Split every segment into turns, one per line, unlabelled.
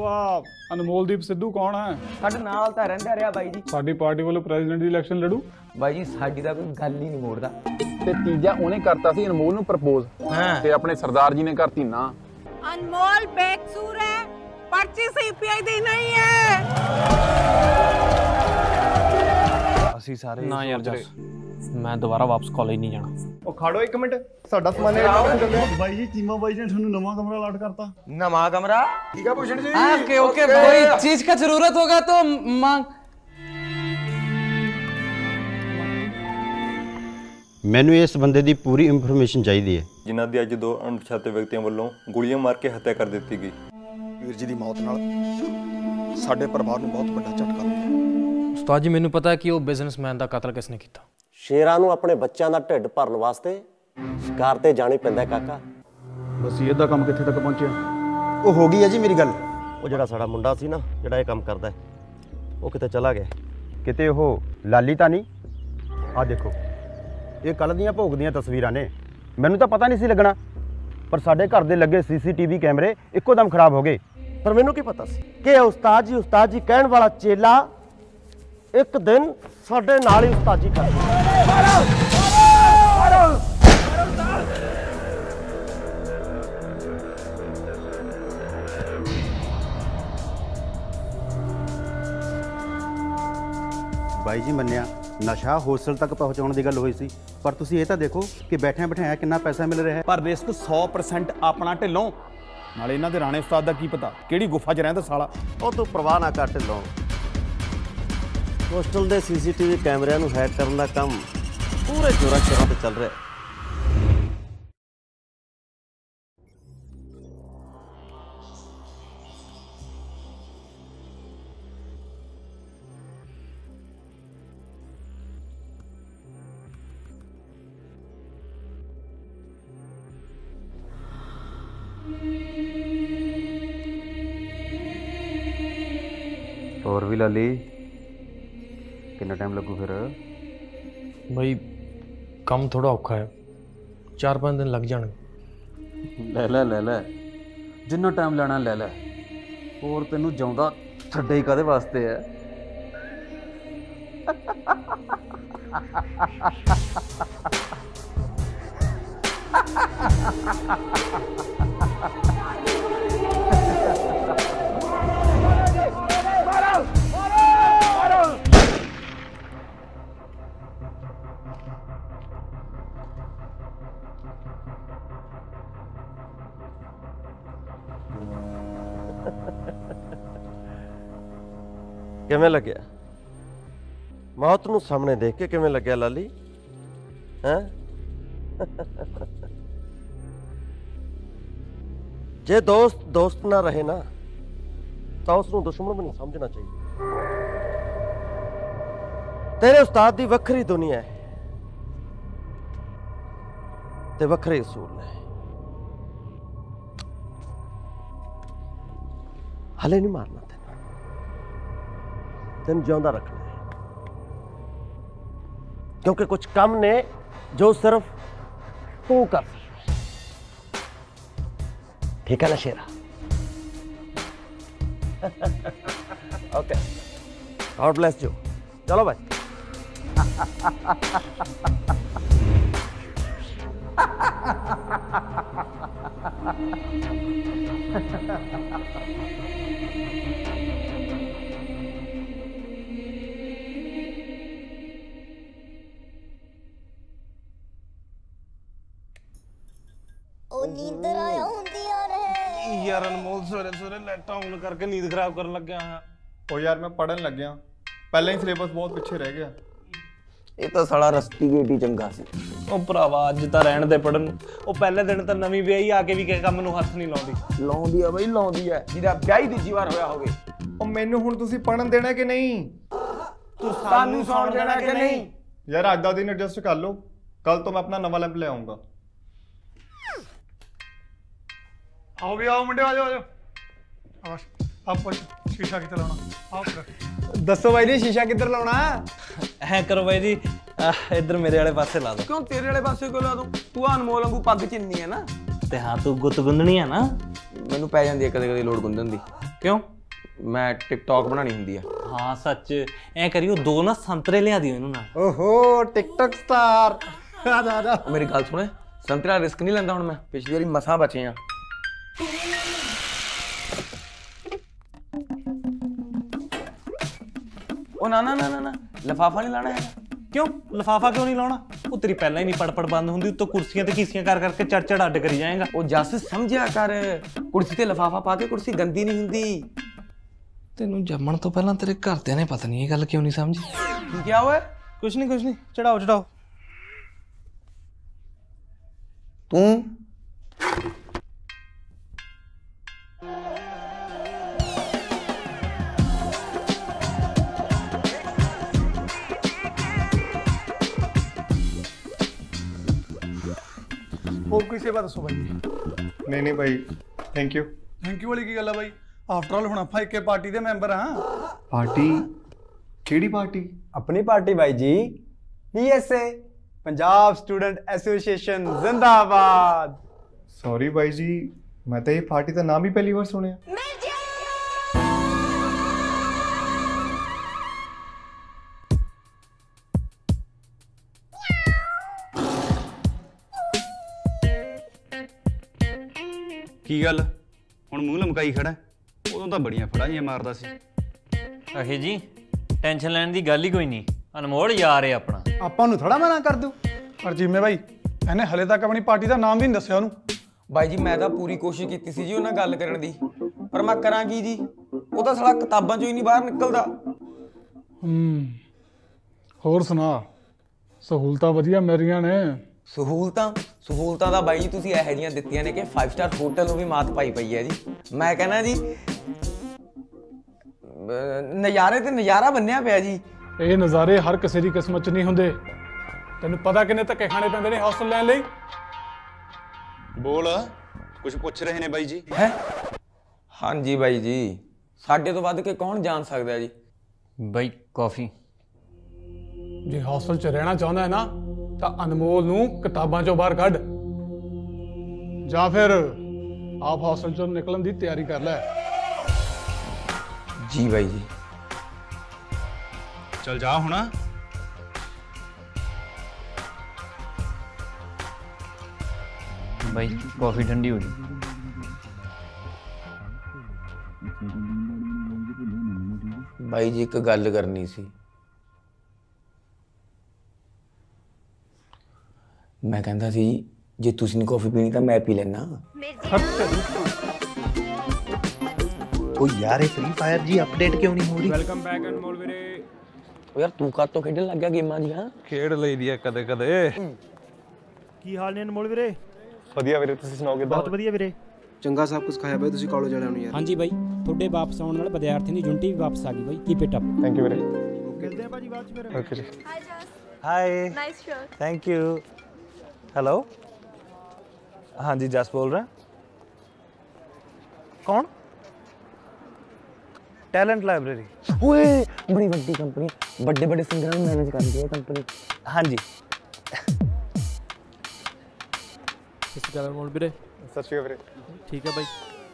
वाह अनमोलदीप सिद्धू कौन है?
ਸਾਡੇ ਨਾਲ ਤਾਂ ਰਹਿੰਦਾ ਰਿਹਾ ਬਾਈ ਜੀ।
साडी पार्टी वालों प्रेसिडेंट ਦੀ ਇਲੈਕਸ਼ਨ ਲੜੂ।
ਬਾਈ ਜੀ ਸਾਡੀ ਤਾਂ ਕੋਈ ਗੱਲ ਹੀ ਨਹੀਂ ਮੋੜਦਾ।
ਤੇ ਤੀਜਾ ਉਹਨੇ ਕਰਤਾ ਸੀ ਅਨਮੋਲ ਨੂੰ ਪ੍ਰਪੋਜ਼ ਤੇ ਆਪਣੇ ਸਰਦਾਰ ਜੀ ਨੇ ਕਰਤੀ ਨਾ।
अनमोल बेकसूर है, पर्ची सीपीआई दी नहीं है।
ਅਸੀਂ ਸਾਰੇ
ना यार जस मैं दोबारा वापस कॉलेज नहीं जाना।
ਉਹ ਖੜੋ ਇੱਕ ਮਿੰਟ ਸਾਡਾ ਸਮਾਨ ਬਾਈ ਜੀ ਚੀਮਾ ਬਾਈ ਨੇ ਤੁਹਾਨੂੰ ਨਵਾਂ ਕਮਰਾ ਅਲਾਟ ਕਰਤਾ।
ਨਵਾਂ ਕਮਰਾ
ਠੀਕ ਆ ਭੂਸ਼ਣ ਜੀ।
ओके ओके कोई चीज का जरूरत होगा तो मांग।
ਮੈਨੂੰ ਇਸ ਬੰਦੇ ਦੀ ਪੂਰੀ ਇਨਫੋਰਮੇਸ਼ਨ ਚਾਹੀਦੀ ਹੈ
ਜਿਨ੍ਹਾਂ ਦੀ ਅੱਜ ਦੋ ਅਣਪਛਾਤੇ ਵਿਅਕਤੀਆਂ ਵੱਲੋਂ ਗੋਲੀਆਂ ਮਾਰ ਕੇ ਹੱਤਿਆ ਕਰ ਦਿੱਤੀ ਗਈ।
ਵੀਰ ਜੀ ਦੀ ਮੌਤ ਨਾਲ ਸਾਡੇ ਪਰਿਵਾਰ ਨੂੰ ਬਹੁਤ ਵੱਡਾ ਝਟਕਾ ਲੱਗਿਆ।
उस्ताद जी मैंने पता है कि वो बिजनेसमैन का कत्ल किसने किया।
ਸ਼ੇਰਾਂ ਨੂੰ ਆਪਣੇ ਬੱਚਿਆਂ ਦਾ ਢਿੱਡ ਭਰਨ ਵਾਸਤੇ ਸ਼ਿਕਾਰ ਤੇ ਜਾਣੀ ਪੈਂਦਾ ਕਾਕਾ।
ਬਸ ਇਹਦਾ ਕੰਮ ਕਿੱਥੇ ਤੱਕ ਪਹੁੰਚਿਆ?
ਉਹ ਹੋ ਗਈ ਹੈ ਜੀ ਮੇਰੀ ਗੱਲ। ਉਹ ਜਿਹੜਾ ਸਾਡਾ ਮੁੰਡਾ ਸੀ ਨਾ ਜਿਹੜਾ ਇਹ ਕੰਮ ਕਰਦਾ ਉਹ ਕਿਤੇ ਚਲਾ ਗਿਆ। ਕਿਤੇ ਉਹ ਲਾਲੀ ਤਾਂ ਨਹੀਂ? ਆਹ ਦੇਖੋ ਇਹ ਕੱਲ ਦੀਆਂ ਭੋਗ ਦੀਆਂ ਤਸਵੀਰਾਂ ਨੇ। ਮੈਨੂੰ ਤਾਂ ਪਤਾ ਨਹੀਂ ਸੀ ਲੱਗਣਾ ਪਰ ਸਾਡੇ ਘਰ ਦੇ ਲੱਗੇ ਸੀਸੀਟੀਵੀ ਕੈਮਰੇ ਇੱਕੋ ਦਮ ਖਰਾਬ ਹੋ ਗਏ।
ਪਰ ਮੈਨੂੰ ਕੀ ਪਤਾ ਸੀ ਕਿ ਉਸਤਾਦ ਜੀ ਕਹਿਣ ਵਾਲਾ ਚੇਲਾ ਇੱਕ ਦਿਨ ਸਾਡੇ ਨਾਲ ਹੀ ਉਸਤਾਦ ਜੀ ਕਰ
ਬਾਈ ਜੀ ਮੰਨਿਆ ਨਸ਼ਾ ਹੋਸਟਲ ਤੱਕ ਪਹੁੰਚਾਉਣ ਦੀ ਗੱਲ ਹੋਈ ਸੀ ਪਰ ਤੁਸੀਂ ਇਹ ਤਾਂ ਦੇਖੋ ਕਿ ਬੈਠਿਆਂ ਬਿਠਾਇਆ ਕਿੰਨਾ ਪੈਸਾ ਮਿਲ ਰਿਹਾ ਹੈ।
ਪਰ ਰਿਸਕ 100% ਆਪਣਾ ਢਿੱਲੋਂ। ਨਾਲੇ ਇਹਨਾਂ ਦੇ ਰਾਣੇ ਉਸਤਾਦ ਦਾ ਕੀ ਪਤਾ ਕਿਹੜੀ ਗੁਫਾ 'ਚ ਰਹਿੰਦਾ ਸਾਲਾ।
ਉਹ ਤੂੰ ਪਰਵਾਹ ਨਾ ਕਰ ਢਿੱਲੋਂ।
ਹੋਸਟਲ ਦੇ ਸੀਸੀਟੀਵੀ ਕੈਮਰਿਆਂ ਨੂੰ ਹੈਕ ਕਰਨ ਦਾ ਕੰਮ ਪੂਰੇ ਜੋਰਾਂ ਸ਼ੋਰਾਂ ਤੇ ਚੱਲ ਰਿਹਾ ਹੈ।
ਹੋਰ ਵੀ ਲਾਲੀ कितना टाइम लगू फिर?
भाई काम थोड़ा औखा है, 4-5 दिन लग जाने।
ਲੈ ਲੈ ਜਿੰਨਾ ਟਾਈਮ ਲੈਣਾ ਲੈ ਲੈ। ਹੋਰ ਤੈਨੂੰ ਜਾਉਂਦਾ ਛੱਡੇ ਕਾਦੇ ਵਾਸਤੇ ਹੈ?
ਕਿਵੇਂ ਲੱਗਿਆ? ਮੌਤ ਨੂੰ ਸਾਹਮਣੇ ਦੇਖ ਕੇ ਕਿਵੇਂ ਲੱਗਿਆ ਲਾਲੀ? ਹੈਂ? ਜੇ ਦੋਸਤ ਨਾ ਰਹੇ ਨਾ ਤਾਂ ਉਸ ਨੂੰ ਦੁਸ਼ਮਣ ਵੀ ਨਹੀਂ ਸਮਝਣਾ ਚਾਹੀਦਾ। ਤੇਰੇ ਉਸਤਾਦ ਦੀ ਵੱਖਰੀ ਦੁਨੀਆ ਹੈ ਤੇ ਵੱਖਰੇ ਅਸੂਲ ਨੇ। ਹਲੇ ਨਹੀਂ ਮਾਰਨਾ ਤੈਨੂੰ ਜਿਉਂਦਾ ਰੱਖਣਾ ਹੈ ਕਿਉਂਕਿ ਕੁਝ ਕੰਮ ਨੇ ਜੋ ਸਿਰਫ ਤੂੰ ਕਰ ਸਕਦਾ। ਠੀਕ ਹੈ ਨਾ Shera? Okay God bless you. चलो भाई।
नींदर आया ਹੁੰਦੀ ਆ ਰਹੇ
ਯਾਰ ਅਨਮੋਲ ਸਵੇਰੇ ਲਾਈਟਾਂ ਆਨ ਕਰਕੇ ਨੀਂਦ ਖਰਾਬ ਕਰਨ ਲੱਗਿਆ ਹਾਂ। ਉਹ ਯਾਰ ਮੈਂ ਪੜਨ ਲੱਗਿਆ, ਪਹਿਲਾਂ ਹੀ ਸਿਲੇਬਸ ਬਹੁਤ ਪਿੱਛੇ ਰਹਿ ਗਿਆ।
ਇਹ ਤਾਂ ਸਾਲਾ ਰਸਟੀਗੇਟ ਹੀ ਚੰਗਾ ਸੀ।
ਉਹ ਭਰਾਵਾ ਅੱਜ ਤਾਂ ਰਹਿਣ ਦੇ ਪੜਨ। ਉਹ ਪਹਿਲੇ ਦਿਨ ਤਾਂ ਨਵੀਂ ਵਿਆਹੀ ਆ ਕੇ ਵੀ ਕਿਸੇ ਕੰਮ ਨੂੰ ਹੱਥ ਨਹੀਂ ਲਾਉਂਦੀ।
ਲਾਉਂਦੀ ਆ ਬਈ ਲਾਉਂਦੀ ਆ, ਜਿਹਦਾ ਵਿਆਹ ਹੀ ਦੂਜੀ ਵਾਰ ਹੋਇਆ ਹੋਵੇ।
ਉਹ ਮੈਨੂੰ ਹੁਣ ਤੁਸੀਂ ਪੜਨ ਦੇਣਾ ਕਿ ਨਹੀਂ?
ਤੂੰ ਸਾਨੂੰ ਸੌਣ ਦੇਣਾ ਕਿ ਨਹੀਂ?
ਯਾਰ ਅੱਜ ਦਾ ਦਿਨ ਐਡਜਸਟ ਕਰ ਲਓ, ਕੱਲ ਤੋਂ ਮੈਂ ਆਪਣਾ ਨਵਾਂ ਲੈਂਪ ਲੈ ਆਉਂਗਾ। आओ भी आओ मुंडे, आ जाओ आप शीशा किधर लाना? आप दसो भाई जी शीशा किधर लाना?
है करो भाई जी इधर मेरे वाले पासे ला दो।
क्यों तेरे वाले पासे क्यों ला दूं? तू अनमोल वांगू पग चिन्नी है ना
ते हाँ तू गुत गुंदनी है ना।
मैनू पै जांदी है कदे कदे लोड़ गुंदन दी।
क्यों?
मैं टिकटॉक बनानी हुंदी है।
हाँ सच ऐ करियो 2 ना संतरे लिया दियो इन्हों नाल।
ओहो टिकटॉक स्टार आ जा
मेरी गल सुने, संतरे रिस्क नहीं लेंदा हुण मैं, पिछली बारी मसां बचे आ। ओ ना ना ना ना ना लिफाफा नहीं लाना है।
क्यों लिफाफा क्यों नहीं लाना? वो तेरी पहला ही नहीं पड़ बंद होंदी, तो कुर्सियां ते कीसियां कर करके चढ़ अड्ड करी जाएगा।
ओ जस समझिया कर, कुर्सी ते लिफाफा पा के कुर्सी गंदी नहीं हुंदी।
तेनू जम्मण तो पहला तेरे घरदियां ने पता नहीं ये गल क्यों नहीं समझी।
की क्या हुआ?
कुछ नहीं चढ़ाओ
तू
ਹੋਰ ਕੋਈ ਸੇਵਾ ਦੱਸੋ ਬਾਈ ਜੀ।
नहीं भाई थैंक यू।
ਥੈਂਕ ਯੂ ਵਾਲੀ ਕੀ ਗੱਲ ਆ ਬਾਈ? ਆਫਟਰ ਆਲ ਹੁਣ ਆਪਾਂ ਇੱਕੇ ਪਾਰਟੀ ਦੇ ਮੈਂਬਰ ਹਾਂ।
पार्टी केड़ी पार्टी?
अपनी पार्टी भाई जी, PSA पंजाब स्टूडेंट एसोसिएशन जिंदाबाद।
सॉरी भाई जी, मैं तो ये पार्टी का नाम ही पहली बार सुने।
ਕੀ ਗੱਲ ਹੁਣ ਮੂੰਹ ਲਮਕਾਈ ਖੜਾ? ਉਦੋਂ ਤਾਂ ਬੜੀਆਂ ਫੜਾਂ ਜਿਹੀਆਂ ਮਾਰਦਾ ਸੀ।
ਅਹੇ ਜੀ ਟੈਨਸ਼ਨ ਲੈਣ ਦੀ ਗੱਲ ਹੀ ਕੋਈ ਨਹੀਂ, ਅਨਮੋਲ ਯਾਰ ਹੈ ਆਪਣਾ।
ਆਪਾਂ ਨੂੰ ਥੋੜਾ ਮਨਾ ਕਰ ਦੂ। ਪਰ ਜਿੰਮੇ ਭਾਈ ਇਹਨੇ ਹਲੇ ਤੱਕ ਆਪਣੀ ਪਾਰਟੀ ਦਾ ਨਾਮ ਵੀ ਨਹੀਂ ਦੱਸਿਆ ਉਹਨੂੰ।
ਬਾਈ ਜੀ ਮੈਂ ਤਾਂ ਪੂਰੀ ਕੋਸ਼ਿਸ਼ ਕੀਤੀ ਸੀ ਜੀ ਉਹਨਾਂ ਨਾਲ ਗੱਲ ਕਰਨ ਦੀ, ਪਰ ਮੈਂ ਕਰਾਂ ਕੀ ਜੀ, ਉਹ ਤਾਂ ਸਾਲਾ ਕਿਤਾਬਾਂ ਚੋਂ ਹੀ ਨਹੀਂ ਬਾਹਰ ਨਿਕਲਦਾ।
ਹੋਰ ਸੁਣਾ, ਸਹੂਲਤਾਂ ਵਧੀਆ ਮੇਰੀਆਂ ਨੇ।
ਸਹੂਲਤਾਂ ਦਾ ਬਾਈ ਜੀ ਤੁਸੀਂ ਇਹੋ ਜਿਹੀਆਂ ਦਿੱਤੀਆਂ ਨੇ ਕਿ 5 ਸਟਾਰ ਹੋਟਲ ਨੂੰ ਵੀ ਮਾਤ ਪਾਈ ਪਈ ਹੈ ਜੀ। ਮੈਂ ਕਹਿੰਦਾ ਜੀ ਨਜ਼ਾਰੇ ਤੇ ਨਜ਼ਾਰਾ ਬੰਨਿਆ ਪਿਆ ਜੀ।
ਇਹ ਨਜ਼ਾਰੇ ਹਰ ਕਿਸੇ ਦੀ ਕਿਸਮਤ 'ਚ ਨਹੀਂ ਹੁੰਦੇ। ਤੈਨੂੰ ਪਤਾ ਕਿੰਨੇ ਧੱਕੇ ਖਾਣੇ ਪੈਂਦੇ ਨੇ ਹੌਸਟਲ ਲੈਣ ਲਈ।
ਬੋਲ, ਕੁਝ ਪੁੱਛ ਰਹੇ ਨੇ ਬਾਈ ਜੀ।
ਹੈ ਹਾਂਜੀ ਬਾਈ ਜੀ, ਸਾਡੇ ਤੋਂ ਵੱਧ ਕੇ ਕੌਣ ਜਾਣ ਸਕਦਾ ਜੀ।
ਬਾਈ ਕਾਫੀ।
ਜੇ ਹੌਸਟਲ 'ਚ ਰਹਿਣਾ ਚਾਹੁੰਦਾ ਹੈ ਨਾ ਤਾਂ ਅਨਮੋਲ ਨੂੰ ਕਿਤਾਬਾਂ 'ਚੋਂ ਬਾਹਰ ਕੱਢ, ਜਾਂ ਫਿਰ ਆਪ ਹੌਸਟਲ 'ਚੋਂ ਨਿਕਲਣ ਦੀ ਤਿਆਰੀ ਕਰ ਲੈ।
ਜੀ ਬਾਈ ਜੀ।
ਚੱਲ ਜਾ ਹੁਣ।
ਬਾਈ ਕਾਫੀ ਠੰਡੀ ਹੋ ਗਈ।
ਬਾਈ ਜੀ ਇੱਕ ਗੱਲ ਕਰਨੀ ਸੀ। ਮੈਂ ਕਹਿੰਦਾ ਸੀ ਜੇ ਤੁਸੀਂ ਨਹੀਂ ਕਾਫੀ ਪੀਣੀ ਤਾਂ ਮੈਂ ਪੀ ਲੈਣਾ।
ओ यार ये फ्री फायर जी अपडेट क्यों नहीं हो रही?
ਵੈਲਕਮ ਬੈਕ ਅਨਮੋਲ ਵੀਰੇ।
ਓ ਯਾਰ ਤੂੰ ਕਾਤੋਂ ਖੇਡਣ ਲੱਗ ਗਿਆ ਗੇਮਾਂ ਦੀਆਂ?
खेड ਲਈ ਦੀ ਕਦੇ ਕਦੇ।
ਕੀ ਹਾਲ ਨੇ ਅਨਮੋਲ ਵੀਰੇ?
ਵਧੀਆ ਵੀਰੇ, ਤੁਸੀਂ ਸੁਣਾਓ ਕਿੱਦਾਂ?
ਬਹੁਤ ਵਧੀਆ ਵੀਰੇ।
ਚੰਗਾ ਸਭ ਕੁਝ ਖਾਇਆ ਬਾਈ ਤੁਸੀਂ ਕਾਲਜ ਵਾਲਿਆਂ ਨੂੰ ਯਾਰ।
ਹਾਂਜੀ ਬਾਈ, ਤੁਹਾਡੇ ਵਾਪਸ ਆਉਣ ਨਾਲ ਵਿਦਿਆਰਥੀਆਂ ਦੀ ਯੂਨਿਟੀ ਵੀ ਵਾਪਸ ਆ ਗਈ ਬਾਈ। Keep it up.
Thank you ਵੀਰੇ।
ਮਿਲਦੇ ਆ ਭਾਜੀ ਬਾਅਦ ਚ ਫਿਰ।
ਓਕੇ ਜੀ।
Hi Jas,
hi
nice shirt.
Thank you. Hello हाँ जी जस बोल रहे हैं। कौन? Talent library.
ਓਏ ਬੜੀ ਵੱਡੀ ਕੰਪਨੀ, ਵੱਡੇ ਵੱਡੇ ਸਿੰਗਰਾਂ ਨੂੰ ਮੈਨੇਜ ਕਰਦੀ ਹੈ ਕੰਪਨੀ।
हाँ जी
ਸਤਿ ਸ਼੍ਰੀ ਅਕਾਲ ਅਨਮੋਲ ਵੀਰੇ।
ਸਤਿ ਸ਼੍ਰੀ ਅਕਾਲ ਵੀਰੇ।
ਠੀਕ ਹੈ ਬਾਈ।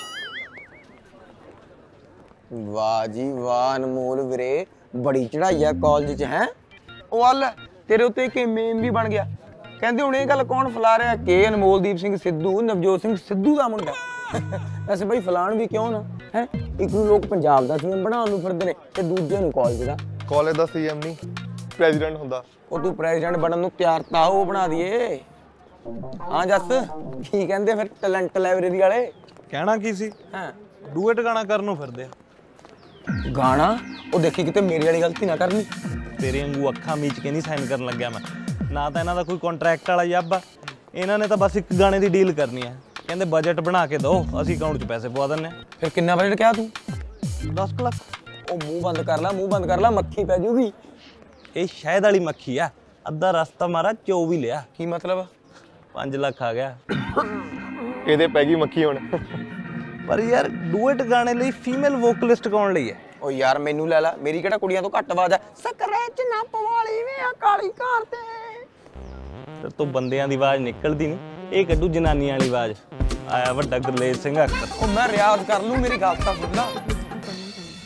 ਵਾਹ ਜੀ ਵਾਹ ਅਨਮੋਲ ਵੀਰੇ, ਬੜੀ ਚੜਾਈ ਆ ਕਾਲਜ 'ਚ ਹੈ। ਉਹ ਹਲ ਤੇਰੇ ਉੱਤੇ ਇੱਕ ਮੇਮ ਵੀ ਬਣ ਗਿਆ। ਕਹਿੰਦੇ ਹੁਣ ਇਹ ਗੱਲ ਕੌਣ ਫੈਲਾ ਰਿਹਾ ਕਿ ਅਨਮੋਲਦੀਪ ਸਿੰਘ ਸਿੱਧੂ ਨਵਜੋਤ ਸਿੰਘ ਸਿੱਧੂ ਦਾ ਮੁੰਡਾ। ਵੈਸੇ ਬਈ ਫਲਾਣ ਵੀ ਕਿਉਂ ਨਾ ਹੈ, ਇੱਕ ਨੂੰ ਲੋਕ ਪੰਜਾਬ ਦਾ ਸੀਐਮ ਬਣਾਉਣ ਨੂੰ ਫਿਰਦੇ ਨੇ ਤੇ ਦੂਜੇ ਨੂੰ ਕਾਲਜ ਦਾ।
ਕਾਲਜ ਦਾ ਸੀਐਮ ਨਹੀਂ, ਪ੍ਰੈਜ਼ੀਡੈਂਟ ਹੁੰਦਾ।
ਉਹ ਤੂੰ ਪ੍ਰੈਜ਼ੀਡੈਂਟ ਬਣਨ ਨੂੰ ਤਿਆਰ ਤਾਂ ਉਹ ਬਣਾ ਦਈਏ। ਹਾਂ ਜੱਸ ਕੀ ਕਹਿੰਦੇ ਫਿਰ ਟੈਲੈਂਟ ਲਾਇਬ੍ਰੇਰੀ ਵਾਲੇ?
कहना की सी?
ਹਾਂ
डुएट गाना करन नूं फिरदे आ।
ਗਾਣਾ ਉਹ ਦੇਖੀ ਕਿਤੇ ਮੇਰੀ ਵਾਲੀ ਗਲਤੀ ਨਾ ਕਰਨੀ।
तेरे वांगू अखां मीच के नहीं साइन करन लग्या मैं। ना तो इन्हां दा कोई कॉन्ट्रैक्ट वाला जब आ, इन्हां ने तो बस एक गाने दी डील करनी है। कहंदे बजट बना के दो, असीं अकाउंट 'ਚ पैसे पवा दिंने।
ਫਿਰ ਕਿੰਨਾ ਬਜਟ ਕਿਹਾ ਤੂੰ?
10 लाख।
ਉਹ ਮੂੰਹ ਬੰਦ ਕਰ ਲੈ, ਮੂੰਹ ਬੰਦ ਕਰ ਲੈ, ਮੱਖੀ ਪੈ ਜੂਗੀ।
ये शहद वाली मक्खी आ, अद्धा रास्ता मारा चो भी लिया।
ਕੀ ਮਤਲਬ?
5 लाख आ गया।
ਇਹਦੇ ਪੈ ਗਈ ਮੱਖੀ ਹੁਣ।
पर यार डुएट गाने ਲਈ फीमेल वोकलिस्ट कौन ਲਈ है?
ਓ ਯਾਰ ਮੈਨੂੰ ਲੈ ਲੈ, ਮੇਰੀ ਕਿਹੜਾ ਕੁੜੀਆਂ ਤੋਂ ਘੱਟ ਆਵਾਜ਼ ਆ। ਸਕਰੈਚ ਨਾ ਪਵਾਲੀ ਵੇ ਆ ਕਾਲੀ ਕਾਰ ਤੇ।
ਫਿਰ ਤੋਂ ਬੰਦਿਆਂ ਦੀ ਆਵਾਜ਼ ਨਿਕਲਦੀ ਨਹੀਂ, ਇਹ ਕੱਢੂ ਜਨਾਨੀਆਂ ਵਾਲੀ ਆਵਾਜ਼। ਆਇਆ ਵੱਡਾ ਗੁਰਲੇਜ ਸਿੰਘ ਅਖਤਰ।
ਉਹ ਮੈਂ ਰਿਆਜ਼ ਕਰ ਲੂੰ, ਮੇਰੀ ਗੱਲ ਤਾਂ ਸੁਣ ਲਾ।